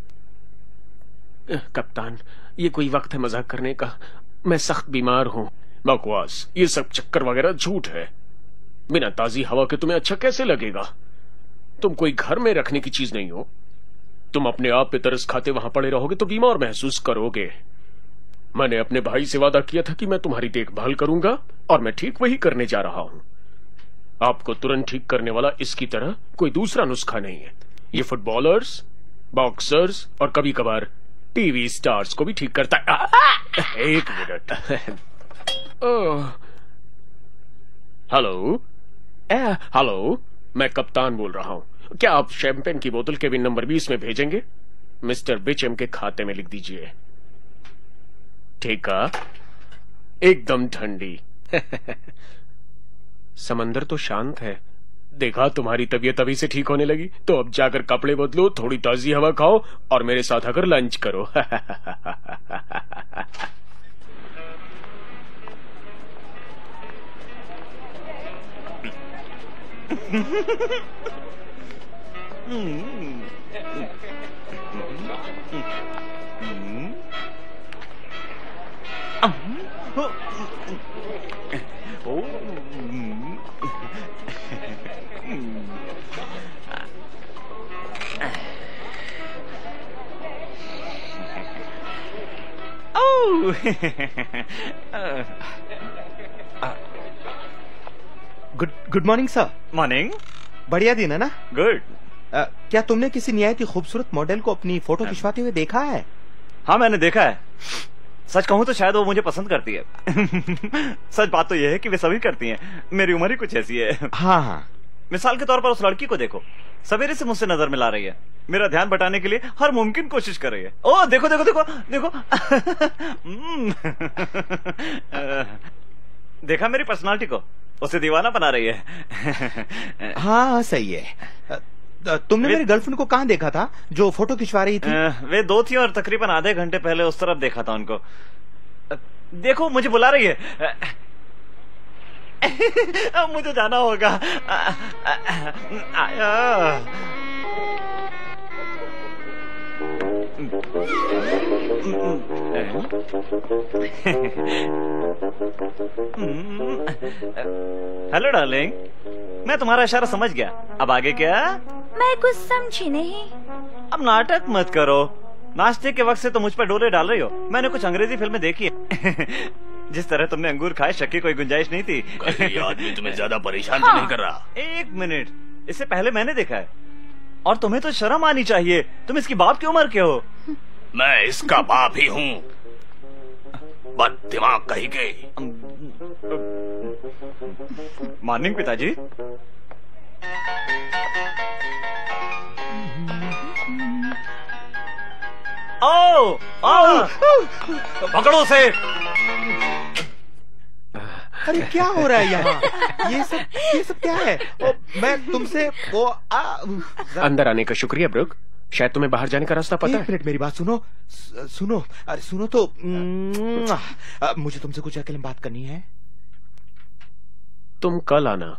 कप्तान, ये कोई वक्त है मजाक करने का? मैं सख्त बीमार हूं। बकवास, ये सब चक्कर वगैरह झूठ है। बिना ताजी हवा के तुम्हें अच्छा कैसे लगेगा? तुम कोई घर में रखने की चीज नहीं हो। तुम अपने आप पे तरस खाते वहां पड़े रहोगे तो बीमार महसूस करोगे। मैंने अपने भाई से वादा किया था कि मैं तुम्हारी देखभाल करूंगा, और मैं ठीक वही करने जा रहा हूं। आपको तुरंत ठीक करने वाला इसकी तरह कोई दूसरा नुस्खा नहीं है। ये फुटबॉलर्स, बॉक्सर्स और कभी कभार टीवी स्टार्स को भी ठीक करता है। आ, एक मिनट। हेलो हेलो, मैं कप्तान बोल रहा हूं। क्या आप शैंपेन की बोतल केबिन नंबर बीस में भेजेंगे? मिस्टर बिचम के खाते में लिख दीजिए। ठीक है, एकदम ठंडी। समंदर तो शांत है। देखा, तुम्हारी तबीयत अभी से ठीक होने लगी। तो अब जाकर कपड़े बदलो, थोड़ी ताजी हवा खाओ और मेरे साथ आकर लंच करो। Good good morning sir. Morning. बढ़िया दिन है ना? गुड। क्या तुमने किसी निहायत ही खूबसूरत मॉडल को अपनी फोटो खिंचवाते हुए देखा है? हाँ मैंने देखा है। सच कहूँ तो शायद वो मुझे पसंद करती है। सच बात तो ये है कि वे सभी करती हैं। मेरी उम्र ही कुछ ऐसी है। हाँ हाँ। मिसाल के तौर पर उस लड़की को देखो, सवेरे से मुझसे नजर मिला रही है, मेरा ध्यान बटाने के लिए हर मुमकिन कोशिश कर रही है। ओ देखो देखो देखो देखो। देखा मेरी पर्सनालिटी को? उसे दीवाना बना रही है। हाँ सही है। तुमने मेरी गर्लफ्रेंड को कहाँ देखा था जो फोटो खिंचवा रही थी? वे दो थी और तकरीबन आधे घंटे पहले उस तरफ देखा था उनको। देखो मुझे बुला रही है। अब मुझे जाना होगा। हेलो डार्लिंग, मैं तुम्हारा इशारा समझ गया। अब आगे क्या? मैं कुछ समझी नहीं। अब नाटक मत करो। नाश्ते के वक्त से तो मुझ पर डोले डाल रही हो। मैंने कुछ अंग्रेजी फिल्में देखी है। जिस तरह तुमने अंगूर खाए, शक की कोई गुंजाइश नहीं थी। ये आदमी तुम्हें ज्यादा परेशान हाँ। तो नहीं कर रहा? एक मिनट, इससे पहले मैंने देखा है। और तुम्हें तो शर्म आनी चाहिए। तुम इसकी बाप की उम्र के हो। मैं इसका बाप ही हूँ। बद दिमाग कही गई। मॉर्निंग पिताजी। ओ, ओ, पकड़ो से। अरे क्या हो रहा है यहाँ? ये सब ये सब क्या है? ओ, मैं तुमसे वो आ, अंदर आने का शुक्रिया ब्रुक। शायद तुम्हें बाहर जाने का रास्ता पता है। एक मिनट मेरी बात सुनो। सुनो, अरे सुनो तो। आ, मुझे तुमसे कुछ अकेले में बात करनी है। तुम कल आना।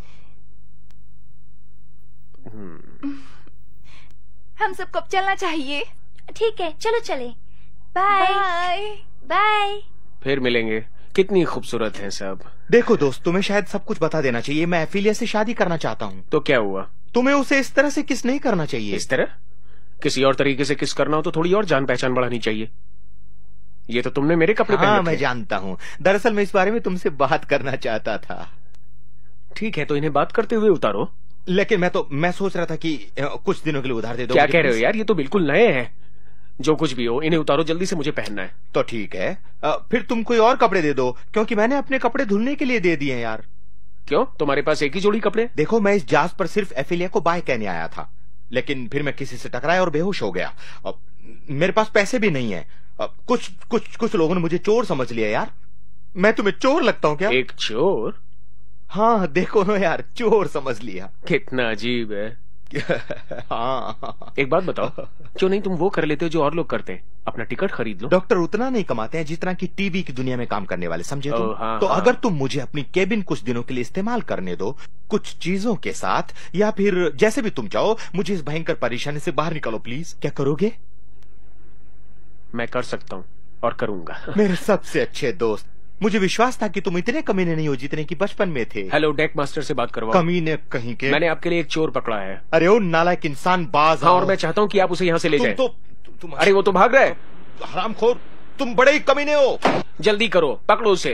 हम सबको अब चलना चाहिए। ठीक है, चलो चले। Bye bye bye. फिर मिलेंगे। कितनी खूबसूरत हैं सब। देखो दोस्त, तुम्हें शायद सब कुछ बता देना चाहिए। मैं एफिलिया से शादी करना चाहता हूँ। तो क्या हुआ? तुम्हें उसे इस तरह से किस नहीं करना चाहिए। इस तरह? किसी और तरीके से किस करना हो तो थोड़ी और जान पहचान बढ़ानी चाहिए। ये तो तुमने मेरे कपड़े पहन हाँ, रखे। मैं जानता हूँ। दरअसल मैं इस बारे में तुमसे बात करना चाहता था। ठीक है, तो इन्हें बात करते हुए उतारो। लेकिन मैं तो मैं सोच रहा था कि कुछ दिनों के लिए उधार दे दो। क्या कह रहे हो यार, ये तो बिल्कुल नए हैं। जो कुछ भी हो इन्हें उतारो जल्दी से, मुझे पहनना है। तो ठीक है, फिर तुम कोई और कपड़े दे दो, क्योंकि मैंने अपने कपड़े धुलने के लिए दे दिए हैं यार। क्यों, तुम्हारे पास एक ही जोड़ी कपड़े? देखो, मैं इस जहाज पर सिर्फ एफिलिया को बाय कहने आया था, लेकिन फिर मैं किसी से टकराया और बेहोश हो गया। अब मेरे पास पैसे भी नहीं है। अब कुछ कुछ कुछ लोगों ने मुझे चोर समझ लिया यार। मैं तुम्हें चोर लगता हूँ क्या? एक चोर? हाँ देखो ना यार, चोर समझ लिया। कितना अजीब है। हाँ। एक बात बताओ, क्यों नहीं तुम वो कर लेते हो जो और लोग करते हैं, अपना टिकट खरीद लो। डॉक्टर उतना नहीं कमाते हैं जितना कि टीवी की दुनिया में काम करने वाले, समझे तुम? हाँ, तो हाँ। अगर तुम मुझे अपनी केबिन कुछ दिनों के लिए इस्तेमाल करने दो, कुछ चीजों के साथ, या फिर जैसे भी तुम चाहो, मुझे इस भयंकर परेशानी से बाहर निकालो प्लीज। क्या करोगे? मैं कर सकता हूँ और करूंगा। मेरे सबसे अच्छे दोस्त, मुझे विश्वास था कि तुम इतने कमीने नहीं हो जितने की बचपन में थे। हेलो, डेक मास्टर से बात करवाओ। कमीने कहीं के। मैंने आपके लिए एक चोर पकड़ा है। अरे ओ नालायक इंसान, बाज हाँ, आओ। और मैं चाहता हूँ कि आप उसे यहाँ से ले जाएं। तुम तो तुम, अरे वो तो भाग रहा है। हरामखोर, तुम बड़े ही कमीने हो। जल्दी करो, पकड़ो उसे।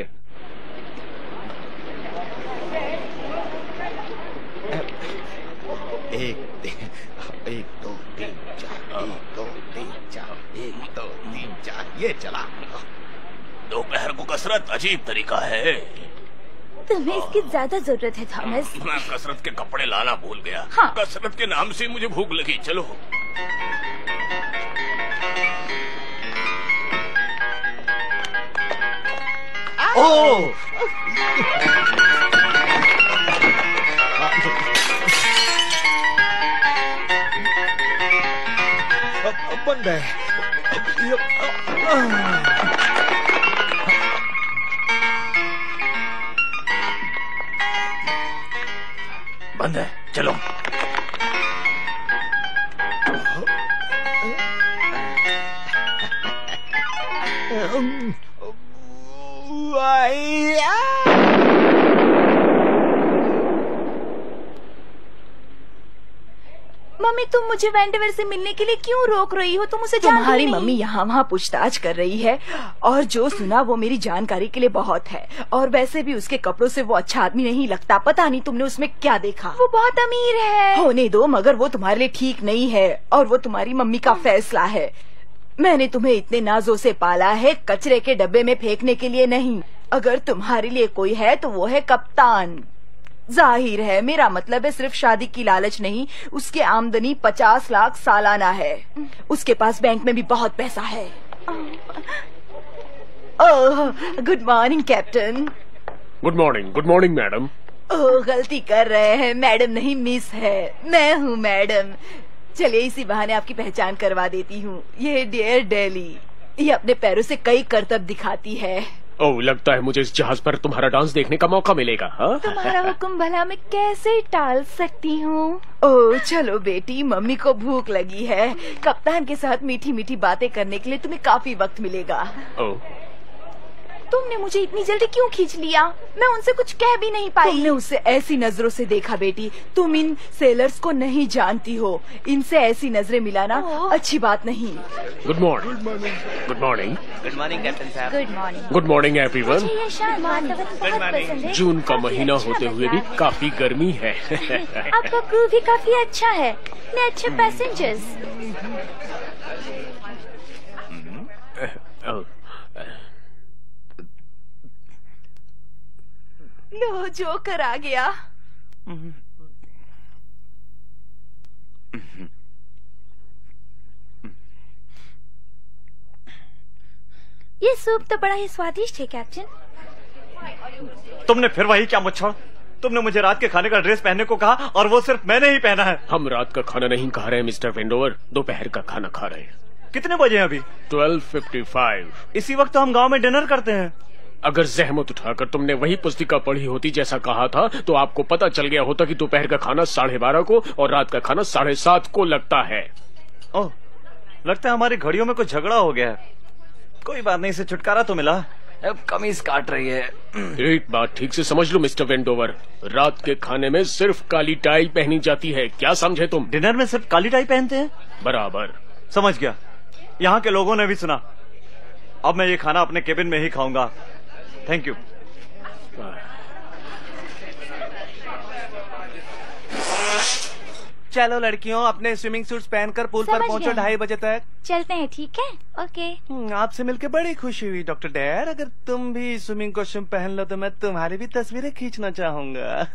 एक एक दो तीन चार, एक दो तीन चार, एक दो तीन चार, ये चला। दोपहर को कसरत अजीब तरीका है। तुम्हें इसकी ज्यादा जरूरत है थॉमस। मैं कसरत के कपड़े लाना भूल गया। हाँ। कसरत के नाम से मुझे भूख लगी। चलो। ओ बंद है। बंद है, चलो। मम्मी, तुम मुझे वेंडेवर से मिलने के लिए क्यों रोक रही हो? तुम उसे जानती तुम्हारी नहीं। मम्मी यहाँ वहाँ पूछताछ कर रही है, और जो सुना वो मेरी जानकारी के लिए बहुत है। और वैसे भी उसके कपड़ों से वो अच्छा आदमी नहीं लगता। पता नहीं तुमने उसमें क्या देखा। वो बहुत अमीर है। होने दो, मगर वो तुम्हारे लिए ठीक नहीं है, और वो तुम्हारी मम्मी का फैसला है। मैंने तुम्हें इतने नाजों से पाला है, कचरे के डब्बे में फेंकने के लिए नहीं। अगर तुम्हारे लिए कोई है तो वो है कप्तान। जाहिर है, मेरा मतलब है सिर्फ शादी की लालच नहीं, उसकी आमदनी पचास लाख सालाना है। उसके पास बैंक में भी बहुत पैसा है। Oh, good morning captain. Good morning. Good morning madam. Oh, गलती कर रहे हैं, मैडम नहीं मिस है। मैं हूँ मैडम। चलिए इसी बहाने आपकी पहचान करवा देती हूँ। ये डियर डेली, ये अपने पैरों से कई करतब दिखाती है। ओह, लगता है मुझे इस जहाज पर तुम्हारा डांस देखने का मौका मिलेगा। हाँ? तुम्हारा हुक्म भला मैं कैसे टाल सकती हूँ? ओह चलो बेटी, मम्मी को भूख लगी है। कप्तान के साथ मीठी मीठी बातें करने के लिए तुम्हें काफी वक्त मिलेगा। ओह, तुमने मुझे इतनी जल्दी क्यों खींच लिया? मैं उनसे कुछ कह भी नहीं पाई। तुमने उसे ऐसी नजरों से देखा बेटी, तुम इन सेलर्स को नहीं जानती हो। इनसे ऐसी नजरें मिलाना अच्छी बात नहीं। Good morning. Good morning. Good morning captain साहब। Good morning. Good morning everyone. मुझे ये शांत वातावरण बहुत पसंद है। जून का काफी महीना अच्छा होते लग हुए रहा भी है। काफी गर्मी है। आपका क्रू भी काफी अच्छा है, इतने अच्छे पैसेंजर्स। लो, जोकर आ गया। ये सूप तो बड़ा ही स्वादिष्ट है कैप्टन। तुमने फिर वही क्या मुच्छड़? तुमने मुझे रात के खाने का ड्रेस पहनने को कहा, और वो सिर्फ मैंने ही पहना है। हम रात का खाना नहीं खा रहे हैं मिस्टर वेंडोवर, दोपहर का खाना खा रहे हैं। कितने बजे हैं अभी? Twelve fifty five. इसी वक्त तो हम गांव में डिनर करते हैं। अगर जहमत उठाकर तुमने वही पुस्तिका पढ़ी होती जैसा कहा था, तो आपको पता चल गया होता कि दोपहर का खाना साढ़े बारह को और रात का खाना साढ़े सात को लगता है। ओह, लगता है हमारी घड़ियों में कुछ झगड़ा हो गया है। कोई बात नहीं, इसे छुटकारा तो मिला। अब कमीज काट रही है। एक बात ठीक से समझ लो मिस्टर वेंडोवर, रात के खाने में सिर्फ काली टाई पहनी जाती है। क्या समझे तुम? डिनर में सिर्फ काली टाई पहनते हैं? बराबर। समझ गया। यहाँ के लोगों ने भी सुना। अब मैं ये खाना अपने केबिन में ही खाऊंगा। Thank you. चलो लड़कियों, अपने स्विमिंग सूट्स पहनकर पूल पर समझ पहुंचो गए। ढाई बजे तक। चलते हैं, ठीक है? ओके। हम्म, आपसे मिलकर बड़ी खुशी हुई डॉक्टर डेयर। अगर तुम भी स्विमिंग कॉस्ट्यूम पहन लो तो मैं तुम्हारी भी तस्वीरें खींचना चाहूंगा।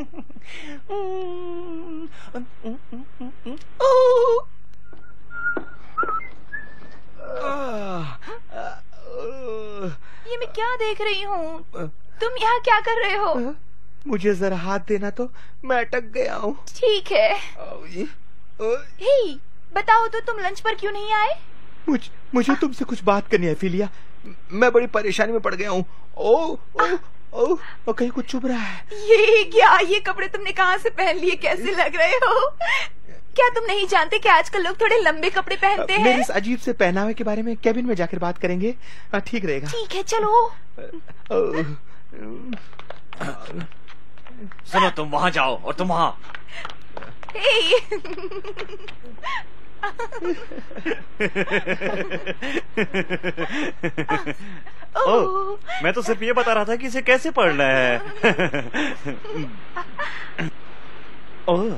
ये मैं क्या देख रही हूँ? तुम यहाँ क्या कर रहे हो? मुझे जरा हाथ देना तो, मैं अटक गया हूँ। ठीक है। हे, बताओ तो तुम लंच पर क्यों नहीं आए? मुझ, मुझे तुमसे कुछ बात करनी है फिलिया। मैं बड़ी परेशानी में पड़ गया हूँ। ओ, ओ, ओ, ओ, कहीं कुछ चुभ रहा है। ये क्या? ये कपड़े तुमने कहाँ से पहन लिए? कैसे लग रहे हो? क्या तुम नहीं जानते कि आजकल लोग थोड़े लंबे कपड़े पहनते हैं? मेरे इस अजीब से पहनावे के बारे में केबिन में जाकर बात करेंगे, ठीक रहेगा। ठीक है, चलो। सुनो, तुम वहाँ जाओ और तुम वहाँ। ओह, मैं तो सिर्फ ये बता रहा था कि इसे कैसे पढ़ना है। ओह,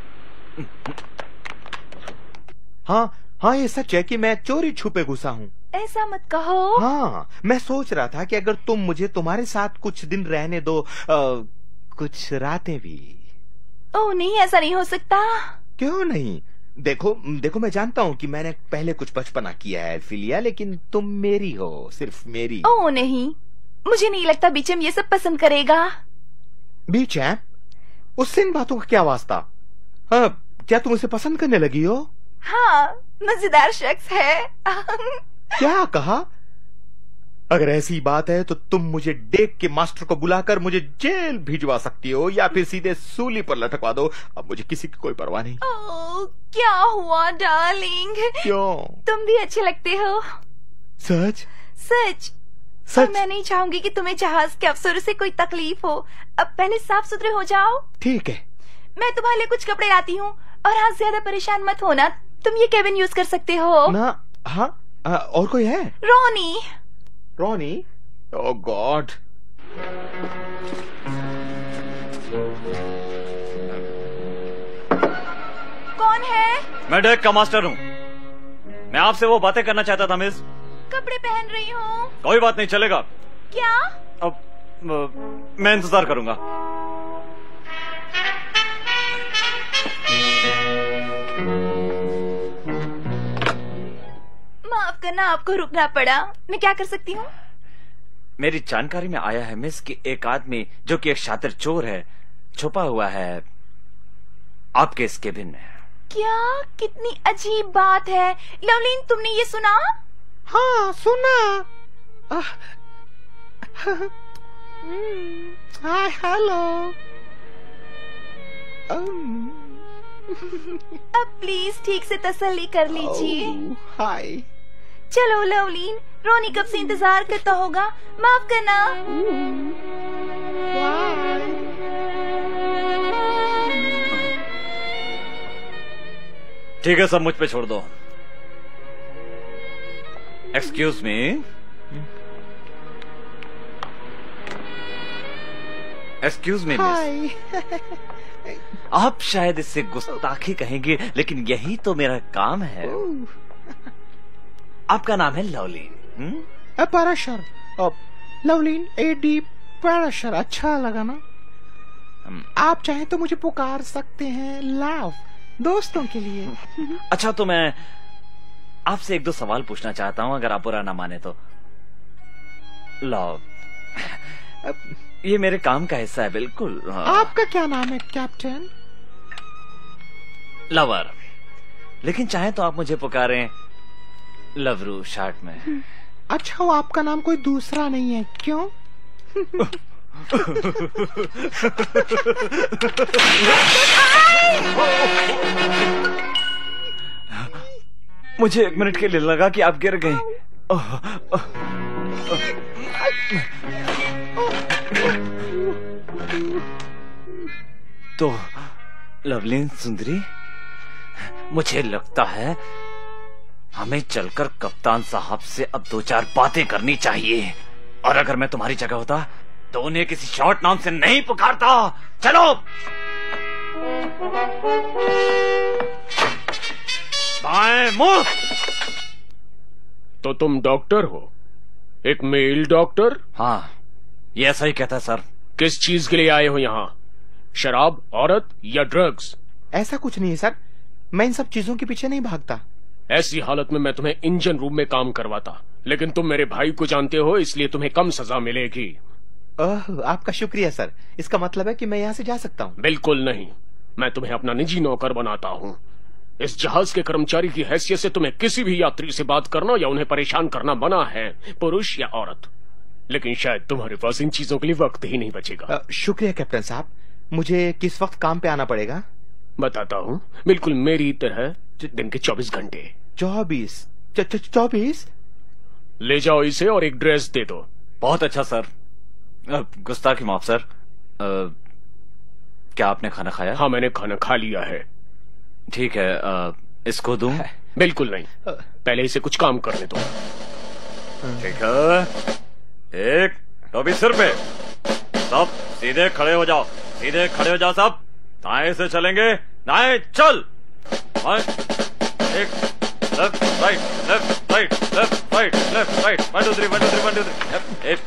हाँ हाँ, ये सच है कि मैं चोरी छुपे घुसा हूँ। ऐसा मत कहो। हाँ, मैं सोच रहा था कि अगर तुम मुझे तुम्हारे साथ कुछ दिन रहने दो, आ, कुछ रातें भी। ओह नहीं, ऐसा नहीं हो सकता। क्यों नहीं? देखो देखो, मैं जानता हूँ कि मैंने पहले कुछ बचपना किया है फिलिया, लेकिन तुम मेरी हो, सिर्फ मेरी। ओह नहीं, मुझे नहीं लगता बीचम ये सब पसंद करेगा। बीचम? उससे इन बातों का क्या वास्ता? हाँ, क्या तुम उसे पसंद करने लगी हो? हाँ, मजेदार शख्स है। क्या कहा? अगर ऐसी बात है तो तुम मुझे डेक के मास्टर को बुलाकर मुझे जेल भिजवा सकती हो, या फिर सीधे सूली पर लटकवा दो। अब मुझे किसी की कोई परवाह नहीं। ओह, क्या हुआ डार्लिंग? क्यों? तुम भी अच्छे लगते हो। सच? सच। सच? और मैं नहीं चाहूंगी कि तुम्हें जहाज के अफसरों से कोई तकलीफ हो। अब पहले साफ सुथरे हो जाओ। ठीक है। मैं तुम्हारे लिए कुछ कपड़े लाती हूँ, और हाँ, ज्यादा परेशान मत होना। तुम ये केबिन यूज कर सकते हो ना। हाँ, आ, और कोई है? रोनी। रोनी? Oh god. कौन है? मैं डेक का मास्टर हूँ। मैं आपसे वो बातें करना चाहता था मिस। कपड़े पहन रही हूँ। कोई बात नहीं, चलेगा। क्या? अब अ, मैं इंतजार करूंगा। माफ करना, आपको रुकना पड़ा। मैं क्या कर सकती हूँ? मेरी जानकारी में आया है मिस कि एक आदमी जो कि एक शातिर चोर है, छुपा हुआ है आपके इस केबिन में। क्या? कितनी अजीब बात है। लवलीन, तुमने ये सुना? हाँ, सुना। हाय, हेलो। अब प्लीज ठीक से तसल्ली कर लीजिए। हाय। चलो लवलीन, रोनी कब से इंतजार करता होगा। माफ करना। ठीक है, सब मुझ पे छोड़ दो। Excuse me. Excuse me miss. आप शायद इससे गुस्ताखी कहेंगे, लेकिन यही तो मेरा काम है। आपका नाम है लवलीन? पैराशर। Lovleen A D Parashar. अच्छा लगा ना? आप चाहे तो मुझे पुकार सकते हैं लव, दोस्तों के लिए। अच्छा, तो मैं आपसे एक दो सवाल पूछना चाहता हूँ, अगर आप बुरा ना माने तो। लव, ये मेरे काम का हिस्सा है, बिल्कुल। आपका क्या नाम है कैप्टन? लवर, लेकिन चाहे तो आप मुझे पुकारें लवरू शार्ट में। अच्छा, वो आपका नाम कोई दूसरा नहीं है, क्यों? मुझे एक मिनट के लिए लगा कि आप गिर गई। तो लवलीन सुंदरी, मुझे लगता है हमें चलकर कप्तान साहब से अब दो चार बातें करनी चाहिए। और अगर मैं तुम्हारी जगह होता तो उन्हें किसी शॉर्ट नाम से नहीं पुकारता। चलो। दाएं मुंह। तो तुम डॉक्टर हो, एक मेल डॉक्टर? हाँ, ये ऐसा ही कहता है सर। किस चीज के लिए आए हो यहाँ? शराब, औरत या ड्रग्स? ऐसा कुछ नहीं है सर, मैं इन सब चीजों के पीछे नहीं भागता। ऐसी हालत में मैं तुम्हें इंजन रूम में काम करवाता, लेकिन तुम मेरे भाई को जानते हो, इसलिए तुम्हें कम सजा मिलेगी। ओह, आपका शुक्रिया सर। इसका मतलब है कि मैं यहाँ से जा सकता हूँ? बिल्कुल नहीं, मैं तुम्हें अपना निजी नौकर बनाता हूँ। इस जहाज के कर्मचारी की हैसियत से तुम्हें किसी भी यात्री से बात करना या उन्हें परेशान करना मना है, पुरुष या औरत। लेकिन शायद तुम्हारे पास इन चीजों के लिए वक्त ही नहीं बचेगा। आ, शुक्रिया कैप्टन साहब। मुझे किस वक्त काम पे आना पड़ेगा? बताता हूँ, बिल्कुल मेरी तरह दिन के चौबीस घंटे। चौबीस? चौबीस? ले जाओ इसे और एक ड्रेस दे दो। बहुत अच्छा सर। गुस्ताखी माफ सर। आ, क्या आपने खाना खाया? हाँ, मैंने खाना खा लिया है। ठीक है, आ, इसको दूं? बिल्कुल नहीं, पहले इसे कुछ काम करने दो। ठीक है, एक चौबीस सिर पे। सब सीधे खड़े हो जाओ, सीधे खड़े हो जाओ सब। दाएं से चलेंगे, दाएं चल। एक left right left right left right left right one two three one two three one two three एक।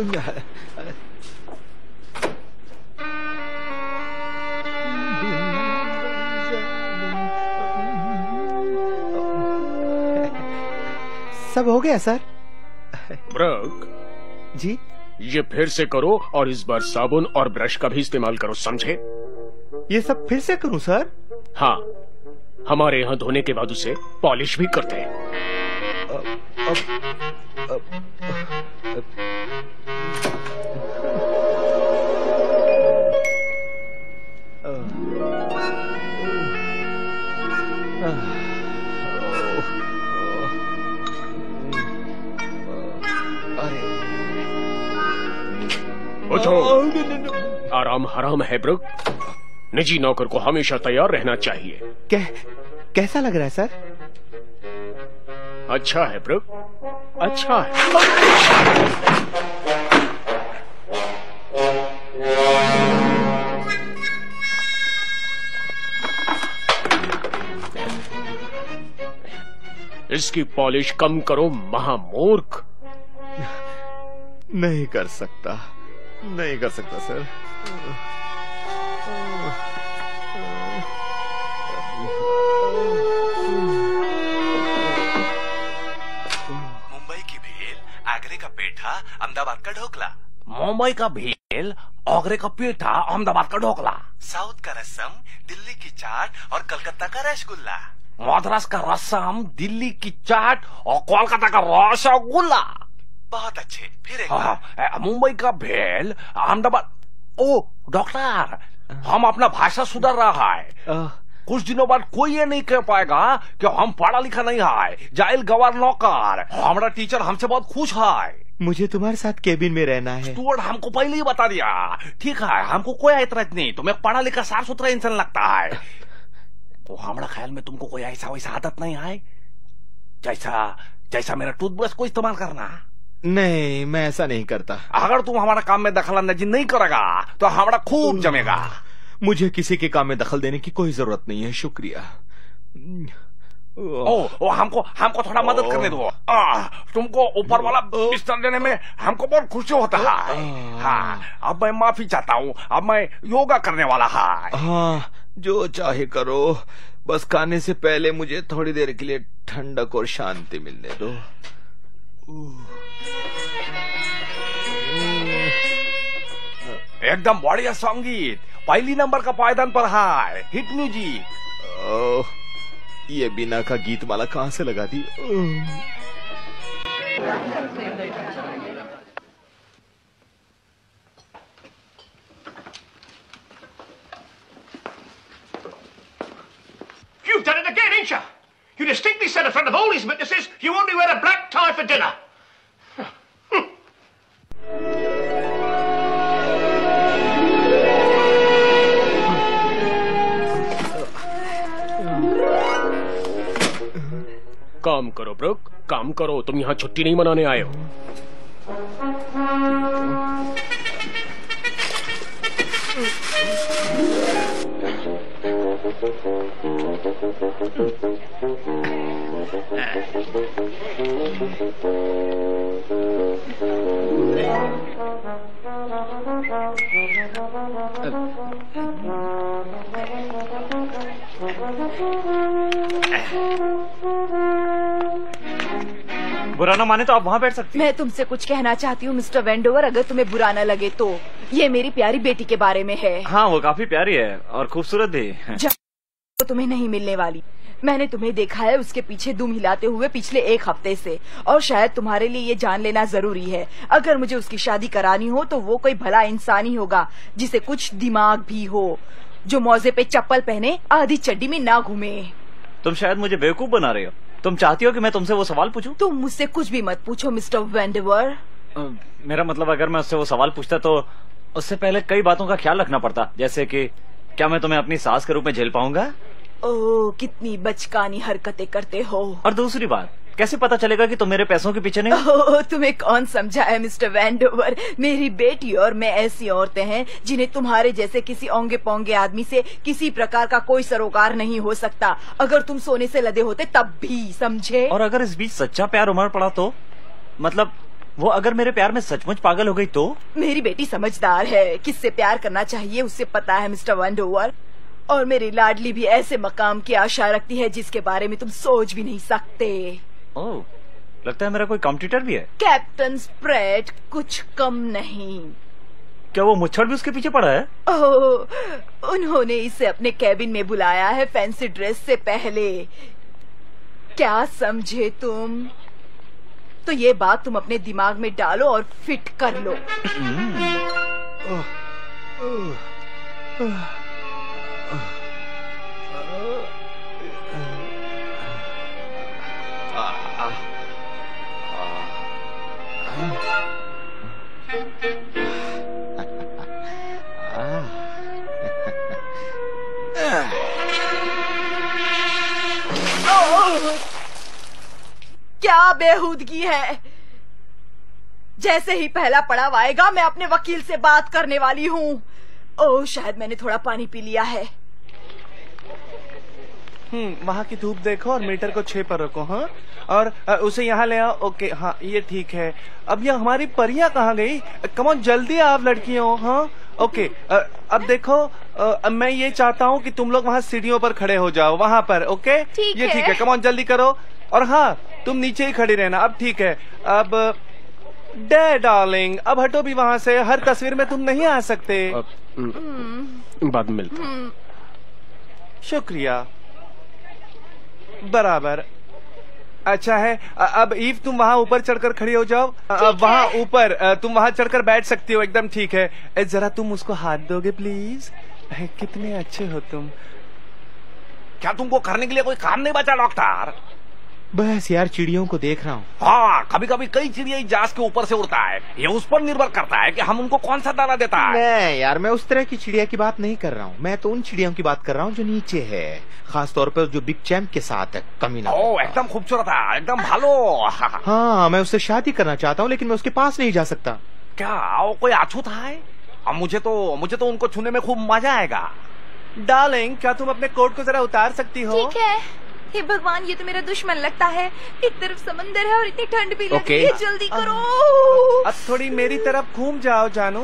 सब हो गया सर। ब्रक जी, ये फिर से करो और इस बार साबुन और ब्रश का भी इस्तेमाल करो, समझे? ये सब फिर से करूं सर? हाँ, हमारे यहाँ धोने के बाद उसे पॉलिश भी करते हैं। अब, अब, अब, उठो, आराम हराम है ब्रुक। निजी नौकर को हमेशा तैयार रहना चाहिए। कै, कैसा लग रहा है सर? अच्छा है ब्रुक, अच्छा है। इसकी पॉलिश कम करो, महामूर्ख। नहीं कर सकता, नहीं कर सकता सर। मुंबई की भेल, आगरे का पेठा, अहमदाबाद का ढोकला। मुंबई का भेल, आगरे का पेठा, अहमदाबाद का ढोकला। साउथ का रसम, दिल्ली की चाट और कलकत्ता का रसगुल्ला। मद्रास का रसम, दिल्ली की चाट और कोलकाता का रसगुल्ला। बहुत अच्छे, फिर एक हाँ, मुंबई का भेल, अहमदाबाद। ओ डॉक्टर, हम अपना भाषा सुधार रहा है। आ, कुछ दिनों बाद कोई ये नहीं कह पाएगा कि हम पढ़ा लिखा नहीं है, जाहिल गवार नौकर। हमारा टीचर हमसे बहुत खुश है। मुझे तुम्हारे साथ केबिन में रहना है। स्टूअर्ट हमको पहले ही बता दिया। ठीक है, हमको कोई एतराज नहीं, तुम्हें पढ़ा लिखा साफ सुथरा इंसान लगता है। तो हमारा ख्याल में तुमको कोई ऐसा वैसा आदत नहीं है, जैसा जैसा मेरा टूथब्रश को इस्तेमाल करना। नहीं, मैं ऐसा नहीं करता। अगर तुम हमारा काम में दखल अंदाजी नहीं करेगा तो हमारा खूब जमेगा। मुझे किसी के काम में दखल देने की कोई जरूरत नहीं है, शुक्रिया। ओ, ओ हमको हमको थोड़ा मदद करने दो। आ, तुमको ऊपर वाला बिस्तर देने में हमको बहुत खुशी होता है। हाँ, अब मैं माफी चाहता हूँ, अब मैं योगा करने वाला है। हाँ, जो चाहे करो, बस खाने से पहले मुझे थोड़ी देर के लिए ठंडक और शांति मिलने दो। एकदम बढ़िया संगीत, पहली नंबर का पायदान पर है। Hit music. ओह, ये बिना का गीत माला कहाँ से लगा दी? You've done it again, ain't you? You distinctly said in front of all these witnesses you only wear a black tie for dinner. काम करो ब्रुक, काम करो। तुम यहाँ छुट्टी नहीं मनाने आए हो। बुरा ना माने तो आप वहाँ बैठ सकती हैं। मैं तुमसे कुछ कहना चाहती हूँ मिस्टर वेंडोवर, अगर तुम्हें बुरा न लगे तो। ये मेरी प्यारी बेटी के बारे में है। हाँ, वो काफी प्यारी है और खूबसूरत भी। वो तुम्हें नहीं मिलने वाली। मैंने तुम्हें देखा है उसके पीछे दुम हिलाते हुए पिछले एक हफ्ते से, और शायद तुम्हारे लिए ये जान लेना जरूरी है। अगर मुझे उसकी शादी करानी हो तो वो कोई भला इंसान ही होगा जिसे कुछ दिमाग भी हो, जो मौजे पे चप्पल पहने आधी चड्डी में ना घूमे। तुम शायद मुझे बेवकूफ बना रहे हो। तुम चाहती हो कि मैं तुमसे वो सवाल पूछूं? तुम मुझसे कुछ भी मत पूछो मिस्टर वेंडोवर। मेरा मतलब अगर मैं उससे वो सवाल पूछता तो उससे पहले कई बातों का ख्याल रखना पड़ता, जैसे कि क्या मैं तुम्हें अपनी सास के रूप में झेल पाऊंगा? ओह, कितनी बचकानी हरकतें करते हो। और दूसरी बात, कैसे पता चलेगा कि तुम मेरे पैसों के पीछे नहीं? ओह, तुम्हें कौन समझा है मिस्टर वेंडोवर? मेरी बेटी और मैं ऐसी औरतें हैं जिन्हें तुम्हारे जैसे किसी ओंगे पोंगे आदमी से किसी प्रकार का कोई सरोकार नहीं हो सकता। अगर तुम सोने से लदे होते तब भी, समझे? और अगर इस बीच सच्चा प्यार उमड़ पड़ा तो? मतलब वो अगर मेरे प्यार में सचमुच पागल हो गई तो? मेरी बेटी समझदार है, किससे प्यार करना चाहिए उसे पता है मिस्टर वेंडोवर। और मेरी लाडली भी ऐसे मकाम की आशा रखती है जिसके बारे में तुम सोच भी नहीं सकते। ओह, लगता है मेरा कोई कॉम्पिटिटर भी है। कैप्टन स्प्रेड कुछ कम नहीं। क्या वो मुच्छड़ भी उसके पीछे पड़ा है? ओह, उन्होंने इसे अपने कैबिन में बुलाया है फैंसी ड्रेस से पहले। क्या समझे तुम? तो ये बात तुम अपने दिमाग में डालो और फिट कर लो। क्या बेहूदगी है। जैसे ही पहला पड़ाव आएगा मैं अपने वकील से बात करने वाली हूँ। ओह, शायद मैंने थोड़ा पानी पी लिया है। हम्म वहाँ की धूप देखो और मीटर को छह पर रखो। हाँ, और आ, उसे यहाँ ले आओ। ओके, हाँ ये ठीक है। अब ये हमारी परियां कहाँ गई? कम ऑन, जल्दी आप लड़कियों। हाँ ओके, आ, अब देखो, आ, मैं ये चाहता हूँ कि तुम लोग वहाँ सीढ़ियों पर खड़े हो जाओ, वहाँ पर। ओके, ये ठीक है। कम ऑन, जल्दी करो। और हाँ, तुम नीचे ही खड़ी रहना। अब ठीक है। अब डे डार्लिंग, अब हटो भी वहाँ से। हर तस्वीर में तुम नहीं आ सकते। बाद में मिलते हैं। शुक्रिया। बराबर। अच्छा है। अब ईव तुम वहाँ ऊपर चढ़कर खड़ी हो जाओ। वहाँ ऊपर तुम वहाँ चढ़कर बैठ सकती हो। एकदम ठीक है। जरा तुम उसको हाथ दोगे प्लीज? कितने अच्छे हो तुम। क्या तुमको करने के लिए कोई काम नहीं बचा डॉक्टर? बस यार, चिड़ियों को देख रहा हूँ। हाँ, कभी कभी कई चिड़िया जहाज के ऊपर से उड़ता है। ये उस पर निर्भर करता है कि हम उनको कौन सा दाना देता है। नहीं यार, मैं उस तरह की चिड़िया की बात नहीं कर रहा हूँ। मैं तो उन चिड़ियों की बात कर रहा हूँ जो नीचे है, खास तौर पर जो बिग चैम्प के साथ है। कमीना। ओह, एकदम खूबसूरत है, एकदम भालो। हाँ, मैं उससे शादी करना चाहता हूँ, लेकिन मैं उसके पास नहीं जा सकता। क्या वो कोई अछूत है? अब मुझे तो मुझे तो उनको छूने में खूब मजा आएगा। डार्लिंग, क्या तुम अपने कोट को जरा उतार सकती हो? ठीक है। हे भगवान, ये तो मेरा दुश्मन लगता है। एक तरफ समंदर है और इतनी ठंड भी लगती है। जल्दी करो। अब थोड़ी मेरी तरफ घूम जाओ जानू।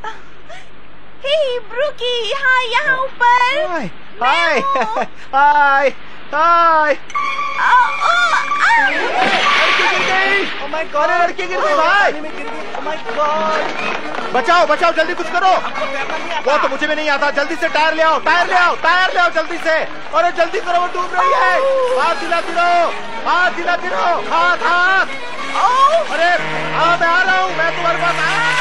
हे ब्रूकी, हाँ यहाँ ऊपर। हाय हाय हाय हाय। ओह माय गॉड, लड़की गिर गई भाई। ओह माय गॉड, बचाओ बचाओ, जल्दी कुछ करो। वो तो मुझे भी नहीं आता। जल्दी से टायर ले आओ, टायर ले आओ, टायर ले आओ जल्दी से। अरे जल्दी करो, वो डूब रही है। हाथ दिलाती रहो, हाथ दिलाती रहो, हाथ हाथ। अरे हाँ, मैं आ रहा हूँ, मैं तुम्हारे पास।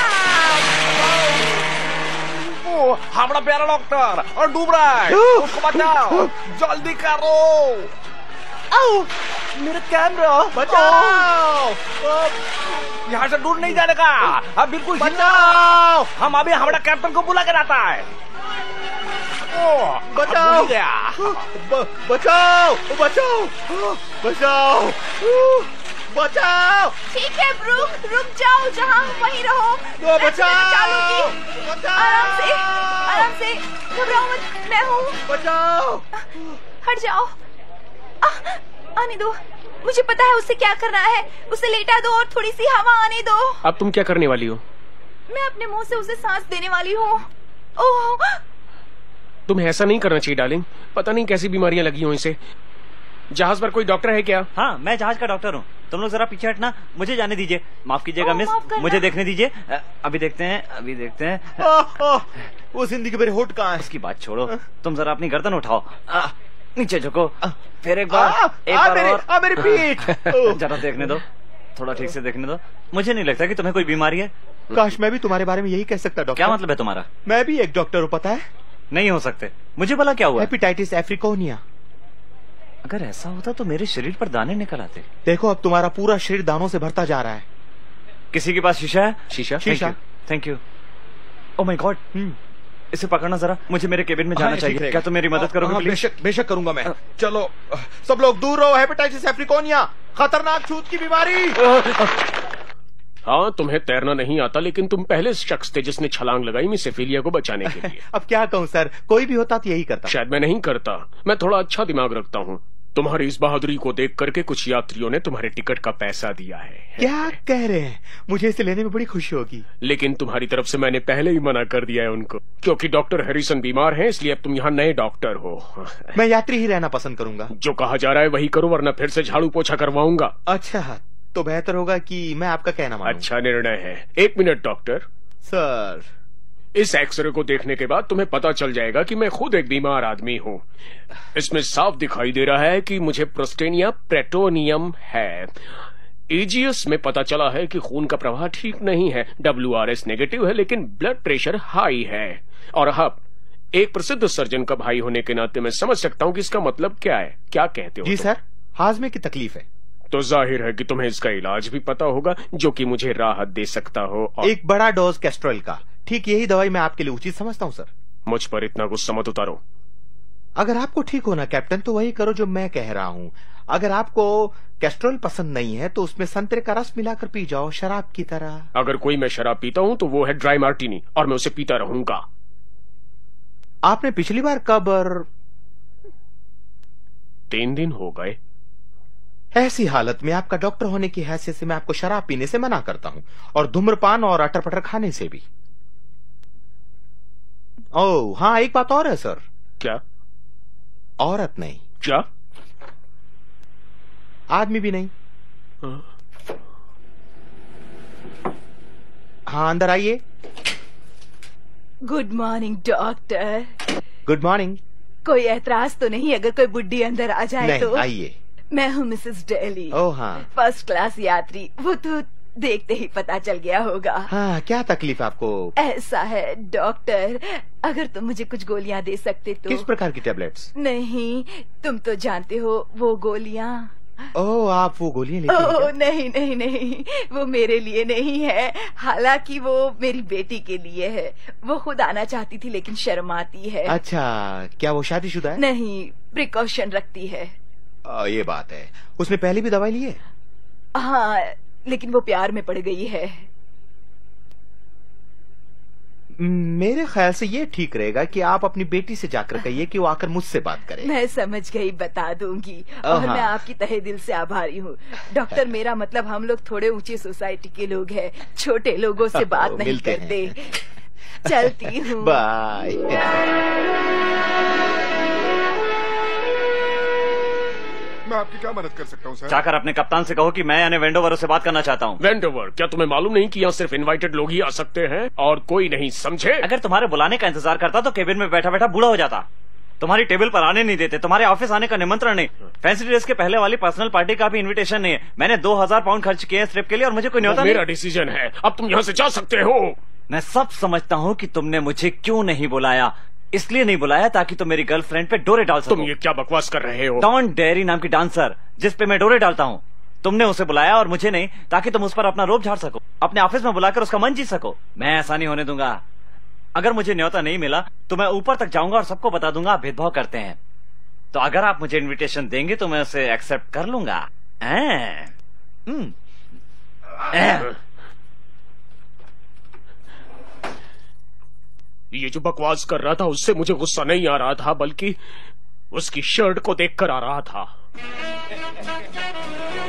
हमारा प्यारा डॉक्टर और डूब रहा है, उसको बचाओ, जल्दी करो। आओ, मेरा कैमरा बचाओ। यहाँ से दूर नहीं जाने का। अब बिल्कुल बचाओ। हम अभी हमारा कैप्टन को बुला के लाता है। ओ, बचाओ गया। ब, बचाओ बचाओ बचाओ बचाओ। ठीक है ब्रूक, रुक जाओ, जहाँ हो वहीं रहो। तो बचाओ, आराम से, आराम से, घबराओ मत, मैं हूँ। बचाओ। हट जाओ। आ, आने दो। मुझे पता है उसे क्या करना है। उसे लेटा दो और थोड़ी सी हवा आने दो। अब तुम क्या करने वाली हो? मैं अपने मुंह से उसे सांस देने वाली हूँ। ओह, तुम्हें ऐसा नहीं करना चाहिए डार्लिंग। पता नहीं कैसी बीमारियां लगी हो इसे। जहाज पर कोई डॉक्टर है क्या? हाँ, मैं जहाज का डॉक्टर हूँ। तुम लोग जरा पीछे हटना, मुझे जाने दीजिए। माफ कीजिएगा मिस, मुझे देखने दीजिए। अभी देखते हैं, अभी देखते हैं। आ, आ, वो जिंदगी मेरे होठ कहाँ है? उसकी बात छोड़ो, तुम जरा अपनी गर्दन उठाओ, आ, नीचे झुको, फिर एक बार, आ, एक आ, बार मेरे, और। आ, मेरी पीठ। जरा देखने दो, थोड़ा ठीक से देखने दो। मुझे नहीं लगता कि तुम्हें कोई बीमारी है। काश मैं भी तुम्हारे बारे में यही कह सकता डॉक्टर। क्या मतलब है तुम्हारा? मैं भी एक डॉक्टर हूँ, पता है? नहीं हो सकते। मुझे भला क्या हुआ? हेपेटाइटिस एफ्रिकोनिया। अगर ऐसा होता तो मेरे शरीर पर दाने निकल आते। देखो अब तुम्हारा पूरा शरीर दानों से भरता जा रहा है। किसी के पास शीशा है? शीशा? शीशा। Thank you. Oh my god, इसे पकड़ना जरा, मुझे मेरे केबिन में जाना चाहिए। क्या तुम मेरी मदद करोगे प्लीज? बेशक बेशक करूंगा मैं। चलो सब लोग दूर रहो, हेपेटाइटिस एफ्रिकोनिया खतरनाक छूत की बीमारी। हाँ, तुम्हें तैरना नहीं आता, लेकिन तुम पहले शख्स थे जिसने छलांग लगाई मिस सेफिलिया को बचाने के लिए। अब क्या कहूँ सर, कोई भी होता तो यही करता। शायद मैं नहीं करता। मैं थोड़ा अच्छा दिमाग रखता हूँ। तुम्हारी इस बहादुरी को देख करके कुछ यात्रियों ने तुम्हारे टिकट का पैसा दिया है। क्या कह रहे हैं? मुझे इसे लेने में बड़ी खुशी होगी। लेकिन तुम्हारी तरफ से मैंने पहले ही मना कर दिया है उनको, क्योंकि डॉक्टर हैरिसन बीमार हैं, इसलिए अब तुम यहाँ नए डॉक्टर हो। मैं यात्री ही रहना पसंद करूंगा। जो कहा जा रहा है वही करो, वरना फिर से झाड़ू पोछा करवाऊंगा। अच्छा, तो बेहतर होगा कि मैं आपका कहना मानूं। अच्छा निर्णय है। एक मिनट डॉक्टर। सर, इस एक्सरे को देखने के बाद तुम्हें पता चल जाएगा कि मैं खुद एक बीमार आदमी हूँ। इसमें साफ दिखाई दे रहा है कि मुझे प्रोस्टेनिया प्रेटोनियम है। एजीएस में पता चला है कि खून का प्रवाह ठीक नहीं है। डब्ल्यू आर एस नेगेटिव है, लेकिन ब्लड प्रेशर हाई है। और हाँ, एक प्रसिद्ध सर्जन का भाई होने के नाते मैं समझ सकता हूँ कि इसका मतलब क्या है। क्या कहते हो? जी सर, हाजमे की तकलीफ है। तो जाहिर है कि तुम्हें इसका इलाज भी पता होगा, जो कि मुझे राहत दे सकता हो। और एक बड़ा डोज कैस्ट्रोल का। ठीक यही दवाई मैं आपके लिए उचित समझता हूँ सर। मुझ पर इतना गुस्सा मत उतारो। अगर आपको ठीक होना कैप्टन, तो वही करो जो मैं कह रहा हूँ। अगर आपको कैस्ट्रोल पसंद नहीं है तो उसमें संतरे का रस मिलाकर पी जाओ, शराब की तरह। अगर कोई मैं शराब पीता हूँ तो वो है ड्राई मार्टिनी, और मैं उसे पीता रहूंगा। आपने पिछली बार कब? और तीन दिन हो गए। ऐसी हालत में आपका डॉक्टर होने की हैसियत से मैं आपको शराब पीने से मना करता हूं, और धूम्रपान और अटर पटर खाने से भी। ओह हाँ, एक बात और है सर। क्या? औरत नहीं। क्या? आदमी भी नहीं। हाँ, अंदर आइए। Good morning doctor. Good morning. कोई ऐतराज तो नहीं अगर कोई बुड्ढी अंदर आ जाए? नहीं, तो आइए। मैं हूँ मिसेस डेली। ओह हाँ। फर्स्ट क्लास यात्री। वो तो देखते ही पता चल गया होगा। हाँ, क्या तकलीफ आपको? ऐसा है डॉक्टर, अगर तुम मुझे कुछ गोलियां दे सकते तो। किस प्रकार की टैबलेट्स? नहीं, तुम तो जानते हो वो गोलियां। ओह, आप वो गोलियां लेते हैं ओह क्या? नहीं नहीं नहीं, वो मेरे लिए नहीं है। हालांकि वो मेरी बेटी के लिए है। वो खुद आना चाहती थी लेकिन शर्म आती है। अच्छा, क्या वो शादीशुदा है? नहीं, प्रिकॉशन रखती है। आ, ये बात है। उसने पहले भी दवाई ली है? हाँ, लेकिन वो प्यार में पड़ गई है। मेरे ख्याल से ये ठीक रहेगा कि आप अपनी बेटी से जाकर कहिए कि वो आकर मुझसे बात करे। मैं समझ गई, बता दूंगी। और मैं आपकी तहे दिल से आभारी हूँ डॉक्टर। मेरा मतलब हम लोग थोड़े ऊंची सोसाइटी के लोग हैं, छोटे लोगों से बात नहीं करते। चलती हूँ। बाय। मैं आपकी क्या मदद कर सकता हूँ सर? जाकर अपने कप्तान से कहो कि मैं यानी वेंडोवर से बात करना चाहता हूँ। वेंडोवर? क्या तुम्हें मालूम नहीं कि यहाँ सिर्फ इनवाइटेड लोग ही आ सकते हैं और कोई नहीं, समझे? अगर तुम्हारे बुलाने का इंतजार करता तो केबिन में बैठा बैठा बूढ़ा हो जाता। तुम्हारी टेबल पर आने नहीं देते, तुम्हारे ऑफिस आने का निमंत्रण नहीं, फैंसी ड्रेस के पहले वाली पर्सनल पार्टी का भी इन्विटेशन नहीं है। मैंने दो हजार पाउंड खर्च किए इस ट्रिप के लिए और मुझे कोई न्योता नहीं। मेरा डिसीजन है, अब तुम यहाँ से जा सकते हो। मैं सब समझता हूँ कि तुमने मुझे क्यों नहीं बुलाया। इसलिए नहीं बुलाया ताकि तुम मेरी गर्लफ्रेंड पे डोरे डाल सको। तुम ये क्या बकवास कर रहे हो? डॉन डेयरी नाम की डांसर जिस पे मैं डोरे डालता हूँ, तुमने उसे बुलाया और मुझे नहीं, ताकि तुम उस पर अपना रोब झाड़ सको, अपने ऑफिस में बुलाकर उसका मन जीत सको। मैं ऐसा नहीं होने दूंगा। अगर मुझे न्योता नहीं मिला तो मैं ऊपर तक जाऊंगा और सबको बता दूंगा आप भेदभाव करते हैं। तो अगर आप मुझे इन्विटेशन देंगे तो मैं उसे एक्सेप्ट कर लूंगा। ऐं। हम्म। ऐं। ये जो बकवास कर रहा था उससे मुझे गुस्सा नहीं आ रहा था, बल्कि उसकी शर्ट को देखकर आ रहा था।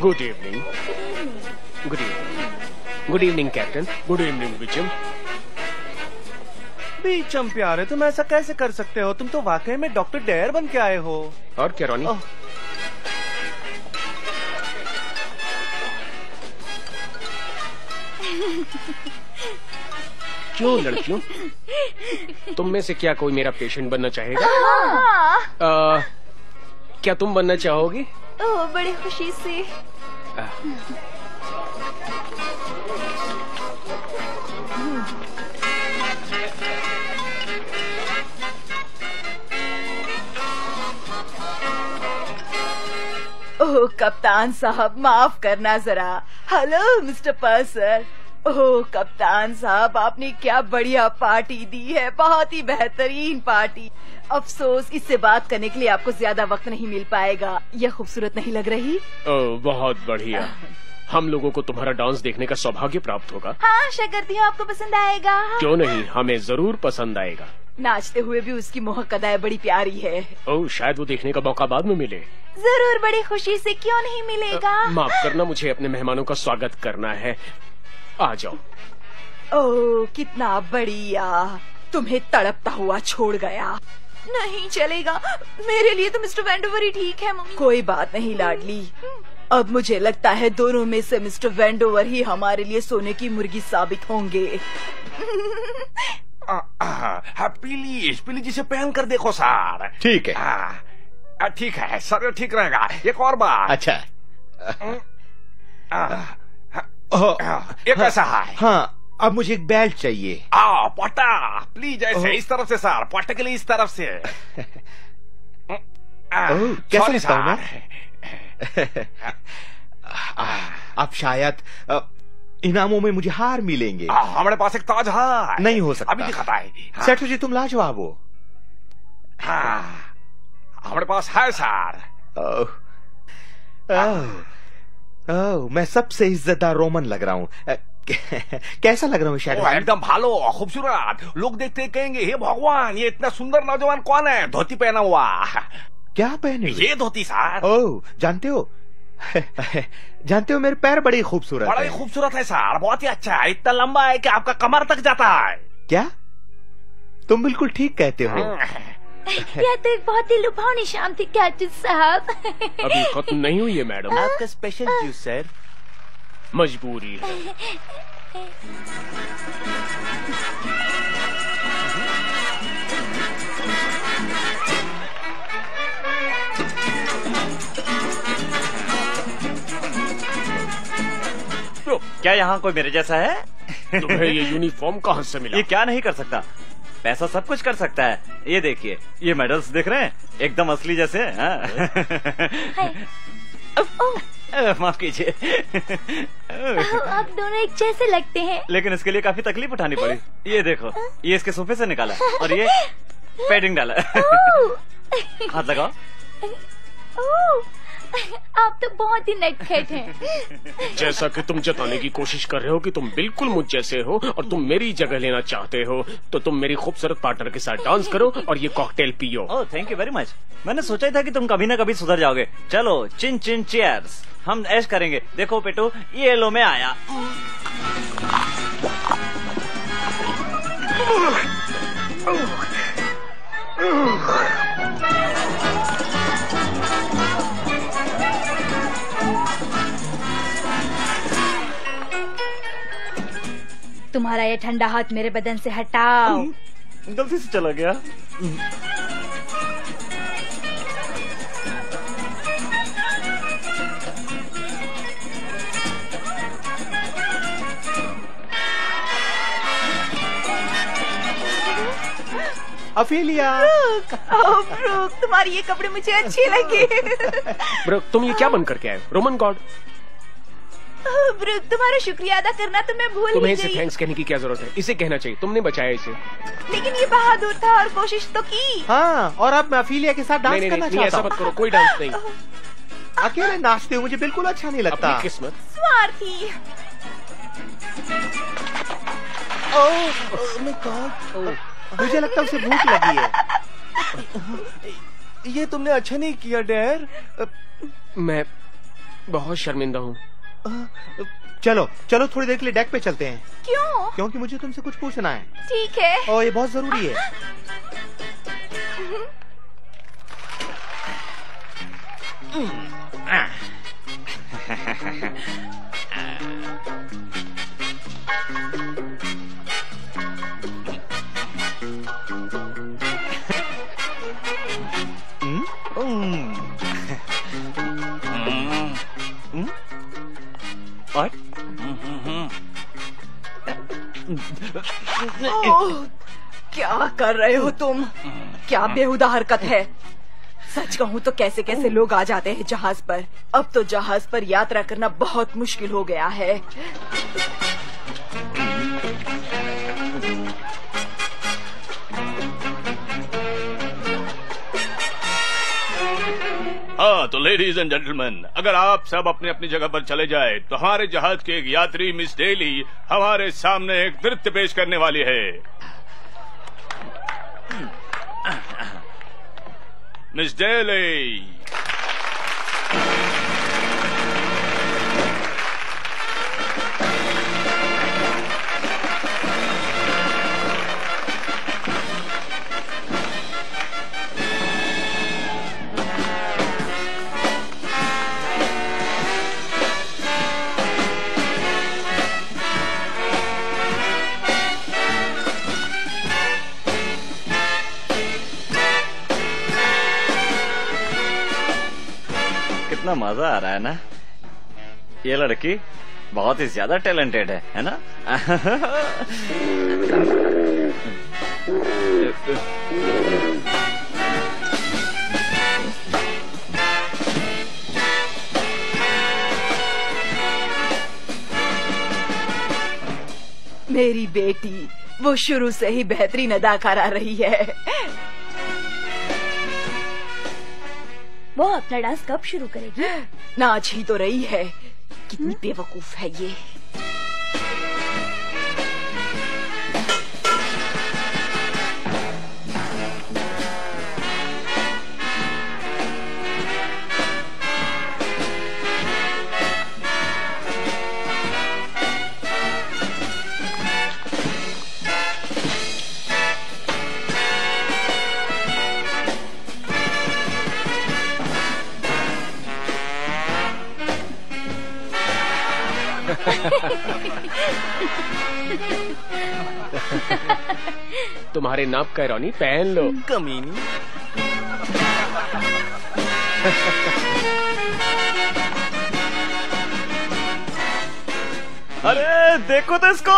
Good evening. Good evening. Good evening captain. Good evening Visam. Beecham प्यारे, तुम ऐसा कैसे कर सकते हो? तुम तो वाकई में डॉक्टर डेयर बन के आए हो। और क्या रॉनी? क्यों लड़कियों, तुम में से क्या कोई मेरा पेशेंट बनना चाहेगा? आ, क्या तुम बनना चाहोगी? ओह, बड़ी खुशी से। आ, ओह कप्तान साहब, माफ करना जरा। Hello mister पर्सर। ओह कप्तान साहब, आपने क्या बढ़िया पार्टी दी है, बहुत ही बेहतरीन पार्टी। अफसोस इससे बात करने के लिए आपको ज्यादा वक्त नहीं मिल पाएगा। यह खूबसूरत नहीं लग रही? ओ, बहुत बढ़िया। हम लोगों को तुम्हारा डांस देखने का सौभाग्य प्राप्त होगा। हाँ, आशा करती हूँ आपको पसंद आएगा। क्यों नहीं, हमें जरूर पसंद आएगा। नाचते हुए भी उसकी मोहक अदाएं बड़ी प्यारी है। ओह, शायद वो देखने का मौका बाद में मिले। जरूर, बड़ी खुशी से, क्यों नहीं मिलेगा। माफ करना, मुझे अपने मेहमानों का स्वागत करना है। आ जाओ। ओह कितना बढ़िया, तुम्हें तड़पता हुआ छोड़ गया। नहीं चलेगा, मेरे लिए तो मिस्टर वेंडोवर ही ठीक है मम्मी। कोई बात नहीं लाडली, अब मुझे लगता है दोनों में से मिस्टर वेंडोवर ही हमारे लिए सोने की मुर्गी साबित होंगे। आ, आ, प्लीज प्लीज इसे पहन कर देखो सर। ठीक है। आ, ठीक है सर, ठीक रहेगा। एक और बात। अच्छा। आ, ये कैसा है? हाँ, अब मुझे एक बेल्ट चाहिए। आ, पटा प्लीज ऐसे, इस तरफ से सर, पटा के लिए इस तरफ से। कैसे लगता हूँ मैं? अब शायद इनामों में मुझे हार मिलेंगे। आ, हमारे पास एक ताज है। नहीं हो सकता। अभी दिखाता है। हाँ। सेठू जी, तुम लाजवाब हो। हाँ, हमारे पास है सर। ओह, ओह, ओह, मैं सबसे इज्जतदार रोमन लग रहा हूँ। कैसा लग रहा हूँ शैडो? एकदम भालो, खूबसूरत। लोग देखते कहेंगे, हे भगवान, ये इतना सुंदर नौजवान कौन है, धोती पहना हुआ। क्या पहने? ये धोती सर। ओह, जानते हो जानते हो मेरे पैर बड़े खूबसूरत बड़ा ही खूबसूरत है सर, बहुत ही अच्छा है। इतना लंबा है कि आपका कमर तक जाता है। क्या? तुम बिल्कुल ठीक कहते हो। यह तो एक बहुत ही लुभावनी शाम थी कैप्टन साहब। अभी खत्म नहीं हुई है मैडम। आपका स्पेशल जूस सर। मजबूरी है। क्या यहाँ कोई मेरे जैसा है? तुम्हें ये यूनिफॉर्म कहाँ से मिला? ये क्या नहीं कर सकता? पैसा सब कुछ कर सकता है। ये देखिए, ये मेडल्स देख रहे हैं, एकदम असली जैसे। माफ कीजिए। आप दोनों एक जैसे लगते हैं। लेकिन इसके लिए काफी तकलीफ उठानी पड़ी। ये देखो, ये इसके सोफे से निकाला और ये पैडिंग डाला। हाथ लगाओ। आप तो बहुत ही नटखट हैं। जैसा कि तुम जताने की कोशिश कर रहे हो कि तुम बिल्कुल मुझ जैसे हो और तुम मेरी जगह लेना चाहते हो, तो तुम मेरी खूबसूरत पार्टनर के साथ डांस करो और ये कॉकटेल पियो। Oh, thank you very much. मैंने सोचा ही था कि तुम कभी ना कभी सुधर जाओगे। चलो, चिन चिन चीयर्स, हम ऐश करेंगे। देखो पेटू, ये लो मैं आया। तुम्हारा ये ठंडा हाथ मेरे बदन से हटाओ। गलती से चला गया। अफीलिया। ब्रूक, ओह ब्रूक, तुम्हारे ये कपड़े मुझे अच्छे लगे। ब्रूक, तुम ये क्या बन करके आए? Roman God. ब्रूक, तुम्हारा शुक्रिया अदा करना तो मैं भूल तुम्हें ही इसे गई। थैंक्स कहने की क्या जरूरत है? इसे कहना चाहिए, तुमने बचाया इसे। लेकिन ये बहादुर था और कोशिश तो की। हाँ, और अब मैं अफीलिया के साथ डांस नहीं, करना नहीं, नहीं, चाहता ऐसा मत करो, कोई डांस नहीं। अकेले नाचते हुए मुझे बिल्कुल अच्छा नहीं लगता। अपनी किस्मत। स्वार्थी। ओह माय गॉड, मुझे लगता है उसे भूख लगी है। ये तुमने अच्छा नहीं किया डेयर। मैं बहुत शर्मिंदा हूँ। चलो चलो थोड़ी देर के लिए डेक पे चलते हैं। क्यों? क्योंकि मुझे तुमसे कुछ पूछना है। ठीक है। और ये बहुत जरूरी है। What? ओह, क्या कर रहे हो तुम? क्या बेहुदा हरकत है। सच कहूँ तो कैसे कैसे लोग आ जाते हैं जहाज पर। अब तो जहाज पर यात्रा करना बहुत मुश्किल हो गया है। हाँ तो लेडीज एंड जेंटलमैन, अगर आप सब अपनी अपनी जगह पर चले जाए तो हमारे जहाज की एक यात्री मिस डेली हमारे सामने एक नृत्य पेश करने वाली है। Miss Daly. कितना मजा आ रहा है ना। ये लड़की बहुत ही ज्यादा टैलेंटेड है, है ना? मेरी बेटी वो शुरू से ही बेहतरीन अदाकारा रही है। वो अपना डांस कब शुरू करेगी? नाच ही तो रही है। कितनी बेवकूफ है ये। तुम्हारे नाप का रौनी पहन लो। कमीनी। अरे देखो तो इसको।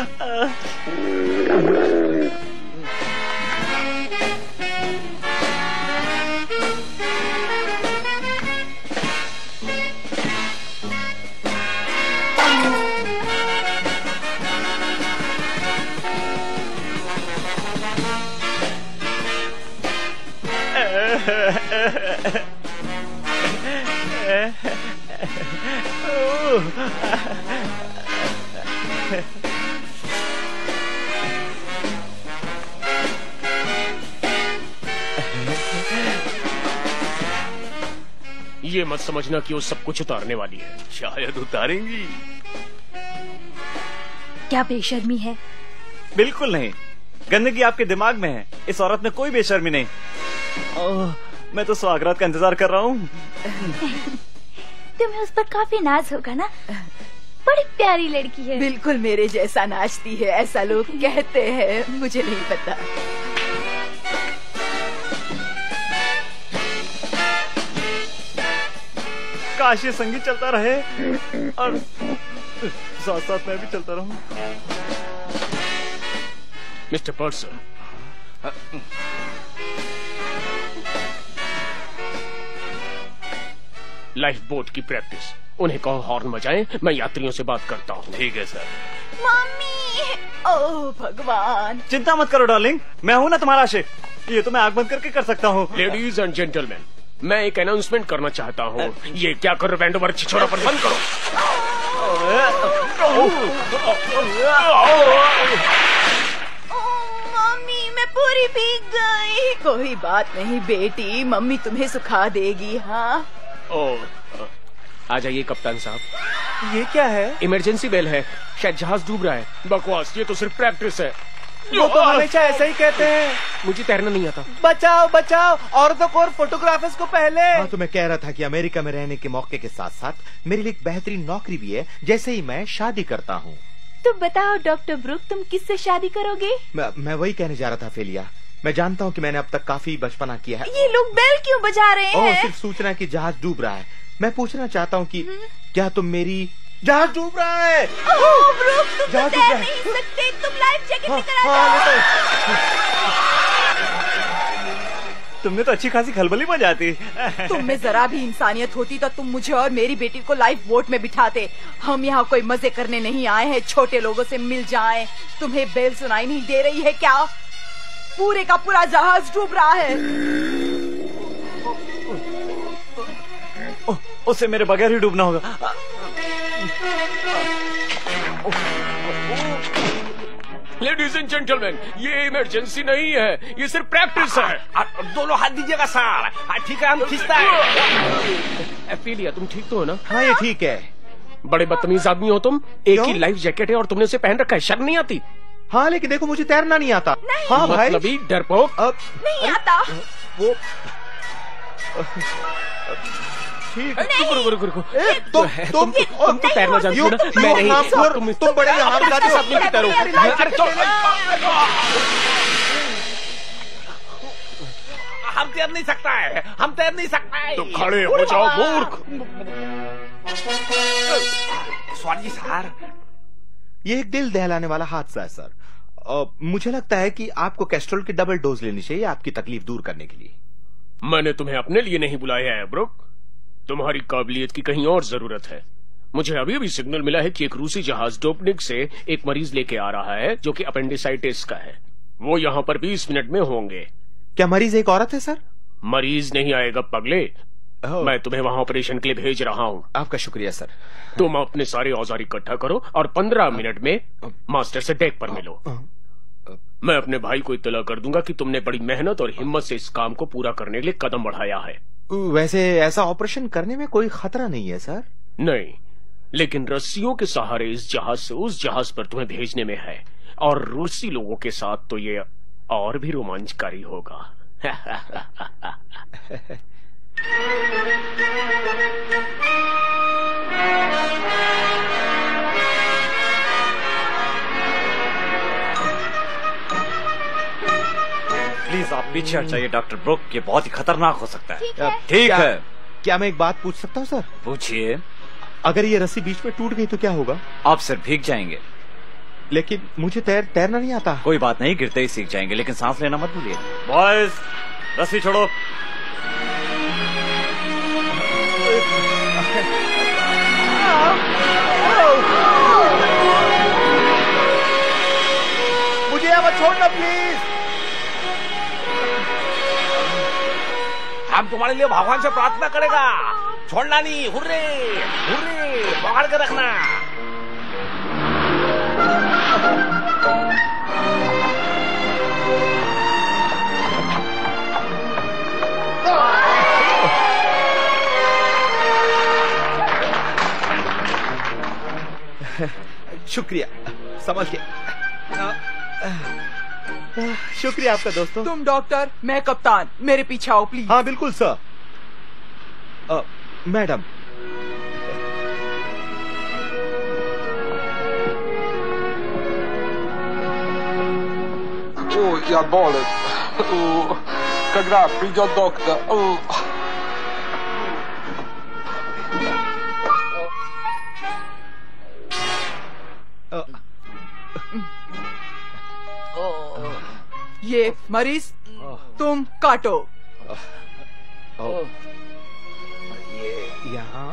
ये मत समझना कि वो सब कुछ उतारने वाली है। शायद उतारेंगी। क्या बेशर्मी है? बिल्कुल नहीं। गंदगी आपके दिमाग में है। इस औरत में कोई बेशर्मी नहीं। ओह, मैं तो स्वागत का इंतजार कर रहा हूँ। तुम्हें उस पर काफी नाज होगा ना? बड़ी प्यारी लड़की है। बिल्कुल मेरे जैसा नाचती है, ऐसा लोग कहते हैं। मुझे नहीं पता। काश ये संगीत चलता रहे और साथ साथ मैं भी चलता रहूं। मिस्टर पर्सन, लाइफ बोट की प्रैक्टिस। उन्हें कहो हॉर्न बजाएं, मैं यात्रियों से बात करता हूँ। ठीक है सर। मम्मी, ओह भगवान। चिंता मत करो डार्लिंग, मैं हूँ ना तुम्हारा आशिक। ये तो मैं आंख बंद करके कर सकता हूँ। लेडीज एंड जेंटलमैन, मैं एक अनाउंसमेंट करना चाहता हूँ। ये क्या कर रहे बैंड छिछोरा पर बंद करो। मम्मी मैं पूरी भीग गई। कोई बात नहीं बेटी, मम्मी तुम्हें सुखा देगी। हाँ ओ, आ जाइए कप्तान साहब। ये क्या है? इमरजेंसी बेल है, शायद जहाज डूब रहा है। बकवास, ये तो सिर्फ प्रैक्टिस है। वो तो हमेशा ऐसा ही कहते हैं। मुझे तैरना नहीं आता। बचाओ बचाओ, औरतों को और फोटोग्राफर्स को पहले। हाँ, तो मैं कह रहा था कि अमेरिका में रहने के मौके के साथ साथ मेरे लिए एक बेहतरीन नौकरी भी है, जैसे ही मैं शादी करता हूँ। तो बताओ डॉक्टर ब्रुक, तुम किससे शादी करोगे? मैं, मैं वही कहने जा रहा था फेलिया। मैं जानता हूँ कि मैंने अब तक काफी बचपना किया है। ये लोग बेल क्यों बजा रहे ओह, हैं? सिर्फ सूचना कि जहाज डूब रहा है। मैं पूछना चाहता हूँ कि क्या तुम मेरी जहाज डूब रहा है। ओह ब्रुक, तुम तो तैर नहीं सकते, तुम लाइफ जैकेट लेकर आ जाओ। तुमने तो अच्छी खासी खलबली बजाती। तुम में जरा भी इंसानियत होती तो तुम मुझे और मेरी बेटी को लाइफ बोट में बिठाते। हम यहाँ कोई मजे करने नहीं आए हैं, छोटे लोगों से मिल जाएं। तुम्हें बेल सुनाई नहीं दे रही है क्या? पूरे का पूरा जहाज डूब रहा है। उसे मेरे बगैर ही डूबना होगा। लेडीज एंड जेंटलमैन, ये इमरजेंसी नहीं है, ये सिर्फ प्रैक्टिस है। दोनों हाथ दीजिएगा सर। ठीक है, हम खींचता है। फेलिया, तुम ठीक तो हो ना? हाँ, ये ठीक है। बड़े बदतमीज आदमी हो तुम। एक ही लाइफ जैकेट है और तुमने उसे पहन रखा है, शर्म नहीं आती? हाँ, लेकिन देखो मुझे तैरना नहीं आता। नहीं। हाँ भाई, मतलब ही डरपोक। नहीं आता। वो ठीक है, रुको रुको रुको रुको। तुम तुम तुम तो तैरना जानती हो ना? मैं नहीं। तुम तुम बड़े हरामजादे के साथ मिलकर तैरो। अरे चलो, हम तैर नहीं सकता है, हम तैर नहीं सकता है। तो खड़े हो जाओ मूर्ख। Sorry sir. ये एक दिल दहलाने वाला हादसा है सर। आ, मुझे लगता है कि आपको कैस्ट्रोल की डबल डोज लेनी चाहिए आपकी तकलीफ दूर करने के लिए। मैंने तुम्हें अपने लिए नहीं बुलाया है ब्रुक, तुम्हारी काबिलियत की कहीं और जरूरत है। मुझे अभी अभी सिग्नल मिला है कि एक रूसी जहाज डोपनिक से एक मरीज लेके आ रहा है जो कि अपेंडिसाइटिस का है। वो यहाँ पर बीस मिनट में होंगे। क्या मरीज एक औरत है सर? मरीज नहीं आएगा पगले, मैं तुम्हें वहाँ ऑपरेशन के लिए भेज रहा हूँ। आपका शुक्रिया सर। तुम अपने सारे औजार इकट्ठा करो और पंद्रह मिनट में मास्टर से डेक पर मिलो। मैं अपने भाई को इत्तला कर दूंगा कि तुमने बड़ी मेहनत और हिम्मत से इस काम को पूरा करने के लिए कदम बढ़ाया है। वैसे ऐसा ऑपरेशन करने में कोई खतरा नहीं है सर? नहीं, लेकिन रस्सियों के सहारे इस जहाज से उस जहाज पर तुम्हें भेजने में है, और रूसी लोगों के साथ तो ये और भी रोमांचकारी होगा। प्लीज आप पीछे हट जाइए डॉक्टर ब्रुक, ये बहुत ही खतरनाक हो सकता है। ठीक है। ठीक है। क्या मैं एक बात पूछ सकता हूँ सर? पूछिए। अगर ये रस्सी बीच में टूट गई तो क्या होगा? आप सिर्फ भीग जाएंगे। लेकिन मुझे तैर तैरना नहीं आता। कोई बात नहीं, गिरते ही सीख जाएंगे, लेकिन सांस लेना मत भूलिए। बॉयज, रस्सी छोड़ो। मुझे अब छोड़ना प्लीज। हम तुम्हारे लिए भगवान से प्रार्थना करेगा, छोड़ना नहीं। हुर्रे हुर्रे, पकड़ के रखना। शुक्रिया, समझ गया। शुक्रिया आपका दोस्तों। तुम डॉक्टर, मैं कप्तान, मेरे पीछे आओ प्लीज। हाँ बिल्कुल सर। अ, madam, Oh, jag har balet. Oh, Kagrafi, jag doktor. Oh. ये मरीज तुम काटो। ये यहाँ।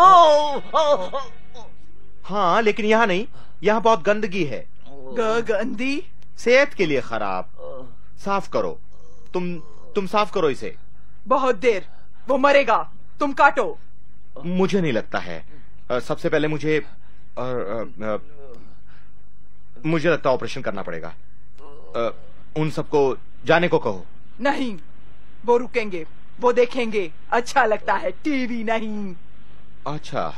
हाँ, लेकिन यहाँ नहीं, यहाँ बहुत गंदगी है। ग- गंदी? सेहत के लिए खराब। साफ करो। तुम तुम साफ करो इसे। बहुत देर, वो मरेगा। तुम काटो। मुझे नहीं लगता है। अ, सबसे पहले मुझे अ, अ, अ, मुझे लगता है ऑपरेशन करना पड़ेगा। अ, उन सबको जाने को कहो। नहीं, वो रुकेंगे, वो देखेंगे। अच्छा लगता है, टीवी नहीं। अच्छा,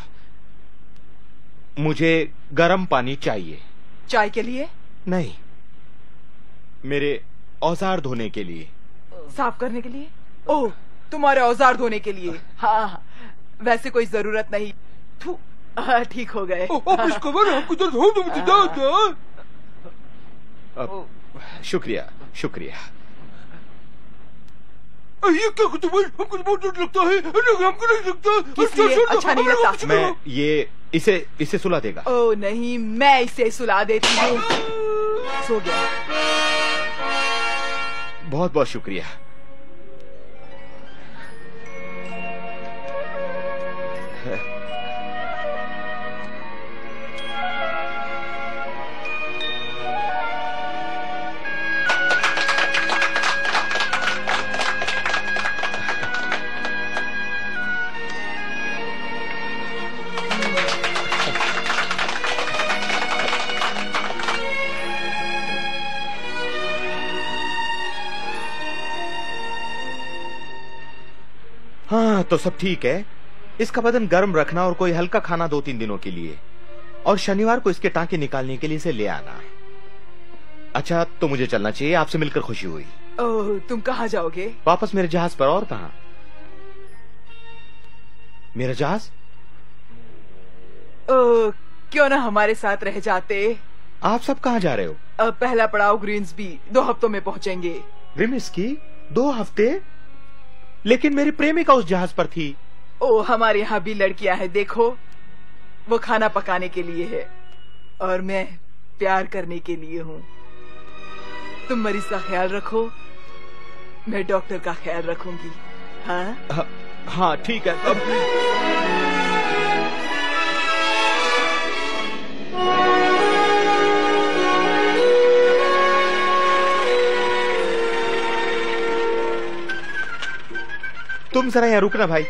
मुझे गर्म पानी चाहिए। चाय के लिए? नहीं, मेरे औजार धोने के लिए। साफ करने के लिए? ओह, तुम्हारे औजार धोने के लिए। हाँ हाँ, वैसे कोई जरूरत नहीं। थू, हाँ, ठीक हो गए। अब, शुक्रिया शुक्रिया। ये क्या कुछ हमको बहुत डर लगता है, हमको नहीं लगता। किस लिए अच्छा नहीं लगता? मैं ये इसे इसे सुला देगा। ओह नहीं, मैं इसे सुला देती हूँ। सो गया। बहुत बहुत शुक्रिया। हाँ, तो सब ठीक है। इसका बदन गर्म रखना और कोई हल्का खाना दो तीन दिनों के लिए, और शनिवार को इसके टांके निकालने के लिए इसे ले आना। अच्छा, तो मुझे चलना चाहिए। आपसे मिलकर खुशी हुई। ओह, तुम कहाँ जाओगे? वापस मेरे जहाज पर। और कहाँ? मेरा जहाज? ओह, क्यों ना हमारे साथ रह जाते। आप सब कहाँ जा रहे हो? अब पहला पड़ाव ग्रीन्सबी, दो हफ्तों में पहुँचेंगे। ग्रीन्सबी? दो हफ्ते? लेकिन मेरी प्रेमिका उस जहाज पर थी। ओ, हमारे यहाँ भी लड़कियां हैं, देखो। वो खाना पकाने के लिए है और मैं प्यार करने के लिए हूँ। तुम मरीज का ख्याल रखो, मैं डॉक्टर का ख्याल रखूंगी। हाँ हाँ, ठीक है। अब... तुम जरा यहाँ रुकना भाई।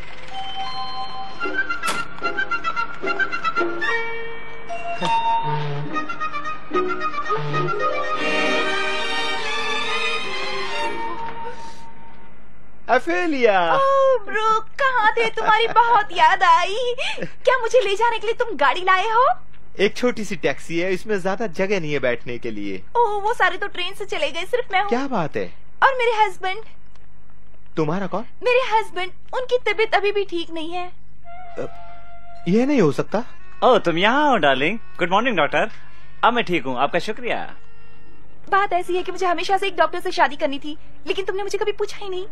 अफेलिया। ओह ब्रूक, कहाँ थे? तुम्हारी बहुत याद आई। क्या मुझे ले जाने के लिए तुम गाड़ी लाए हो? एक छोटी सी टैक्सी है, इसमें ज्यादा जगह नहीं है बैठने के लिए। ओह, वो सारे तो ट्रेन से चले गए, सिर्फ मैं हूँ। क्या बात है? और मेरे हस्बैंड। तुम्हारा कौन? मेरे हस्बैंड, उनकी तबीयत अभी भी ठीक नहीं है। ये नहीं हो सकता। ओह, तुम यहाँ हो डार्लिंग। Good morning doctor. अब मैं ठीक हूँ, आपका शुक्रिया। बात ऐसी है कि मुझे हमेशा से एक डॉक्टर से शादी करनी थी, लेकिन तुमने मुझे कभी पूछा ही नहीं।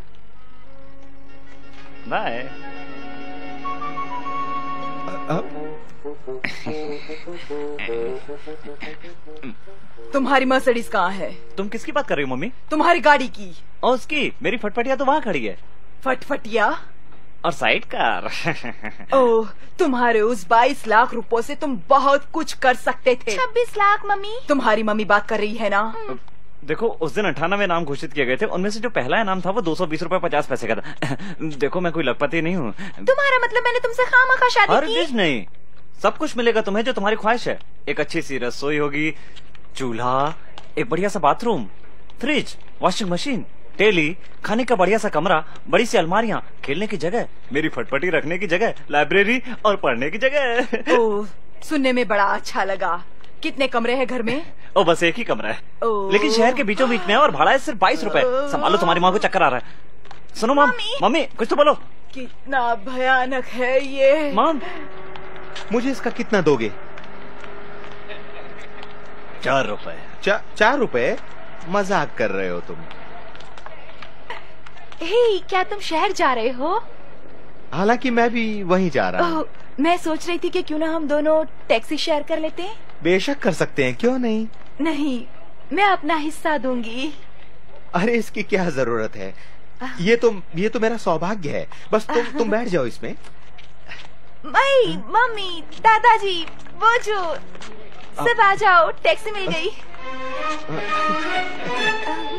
बाय। तुम्हारी मर्सिडीज कहाँ है? तुम किसकी बात कर रही हो मम्मी? तुम्हारी गाड़ी की। और उसकी? मेरी फटफटिया तो वहाँ खड़ी है। फटफटिया? और साइड कार। ओह, तुम्हारे उस बाईस लाख रुपयों से तुम बहुत कुछ कर सकते थे। छब्बीस लाख मम्मी। तुम्हारी मम्मी बात कर रही है ना? देखो, उस दिन अट्ठानवे नाम घोषित किए गए थे, उनमें से जो पहला इनाम था वो दो सौ बीस रूपए पचास पैसे का था। देखो, मैं कोई लखपति नहीं हूँ। तुम्हारा मतलब मैंने तुमसे खामखा शादी की? नहीं, सब कुछ मिलेगा तुम्हें जो तुम्हारी ख्वाहिश है। एक अच्छी सी रसोई होगी, चूल्हा, एक बढ़िया सा बाथरूम, फ्रिज, वॉशिंग मशीन, टेली, खाने का बढ़िया सा कमरा, बड़ी सी अलमारियाँ, खेलने की जगह, मेरी फटफटी रखने की जगह, लाइब्रेरी और पढ़ने की जगह। ओह, सुनने में बड़ा अच्छा लगा। कितने कमरे हैं घर में? ओ, बस एक ही कमरा है, लेकिन शहर के बीचों बीच में है और भाड़ा है सिर्फ बाईस रूपए। संभालो, तुम्हारी माँ को चक्कर आ रहा है। सुनो मम, मम्मी कुछ तो बोलो। कितना भयानक है ये। मम, मुझे इसका कितना दोगे? चार रुपए। चा, चार रुपए? मजाक कर रहे हो तुम। हे, क्या तुम शहर जा रहे हो? हालांकि मैं भी वहीं जा रहा हूँ। मैं सोच रही थी कि क्यों ना हम दोनों टैक्सी शेयर कर लेते हैं। बेशक कर सकते हैं, क्यों नहीं? नहीं, मैं अपना हिस्सा दूंगी। अरे इसकी क्या जरूरत है? ये तो ये तो मेरा सौभाग्य है। बस तुम तुम बैठ जाओ इसमें। मई, मम्मी, दादाजी, वो जो सब आ जाओ, टैक्सी मिल गई।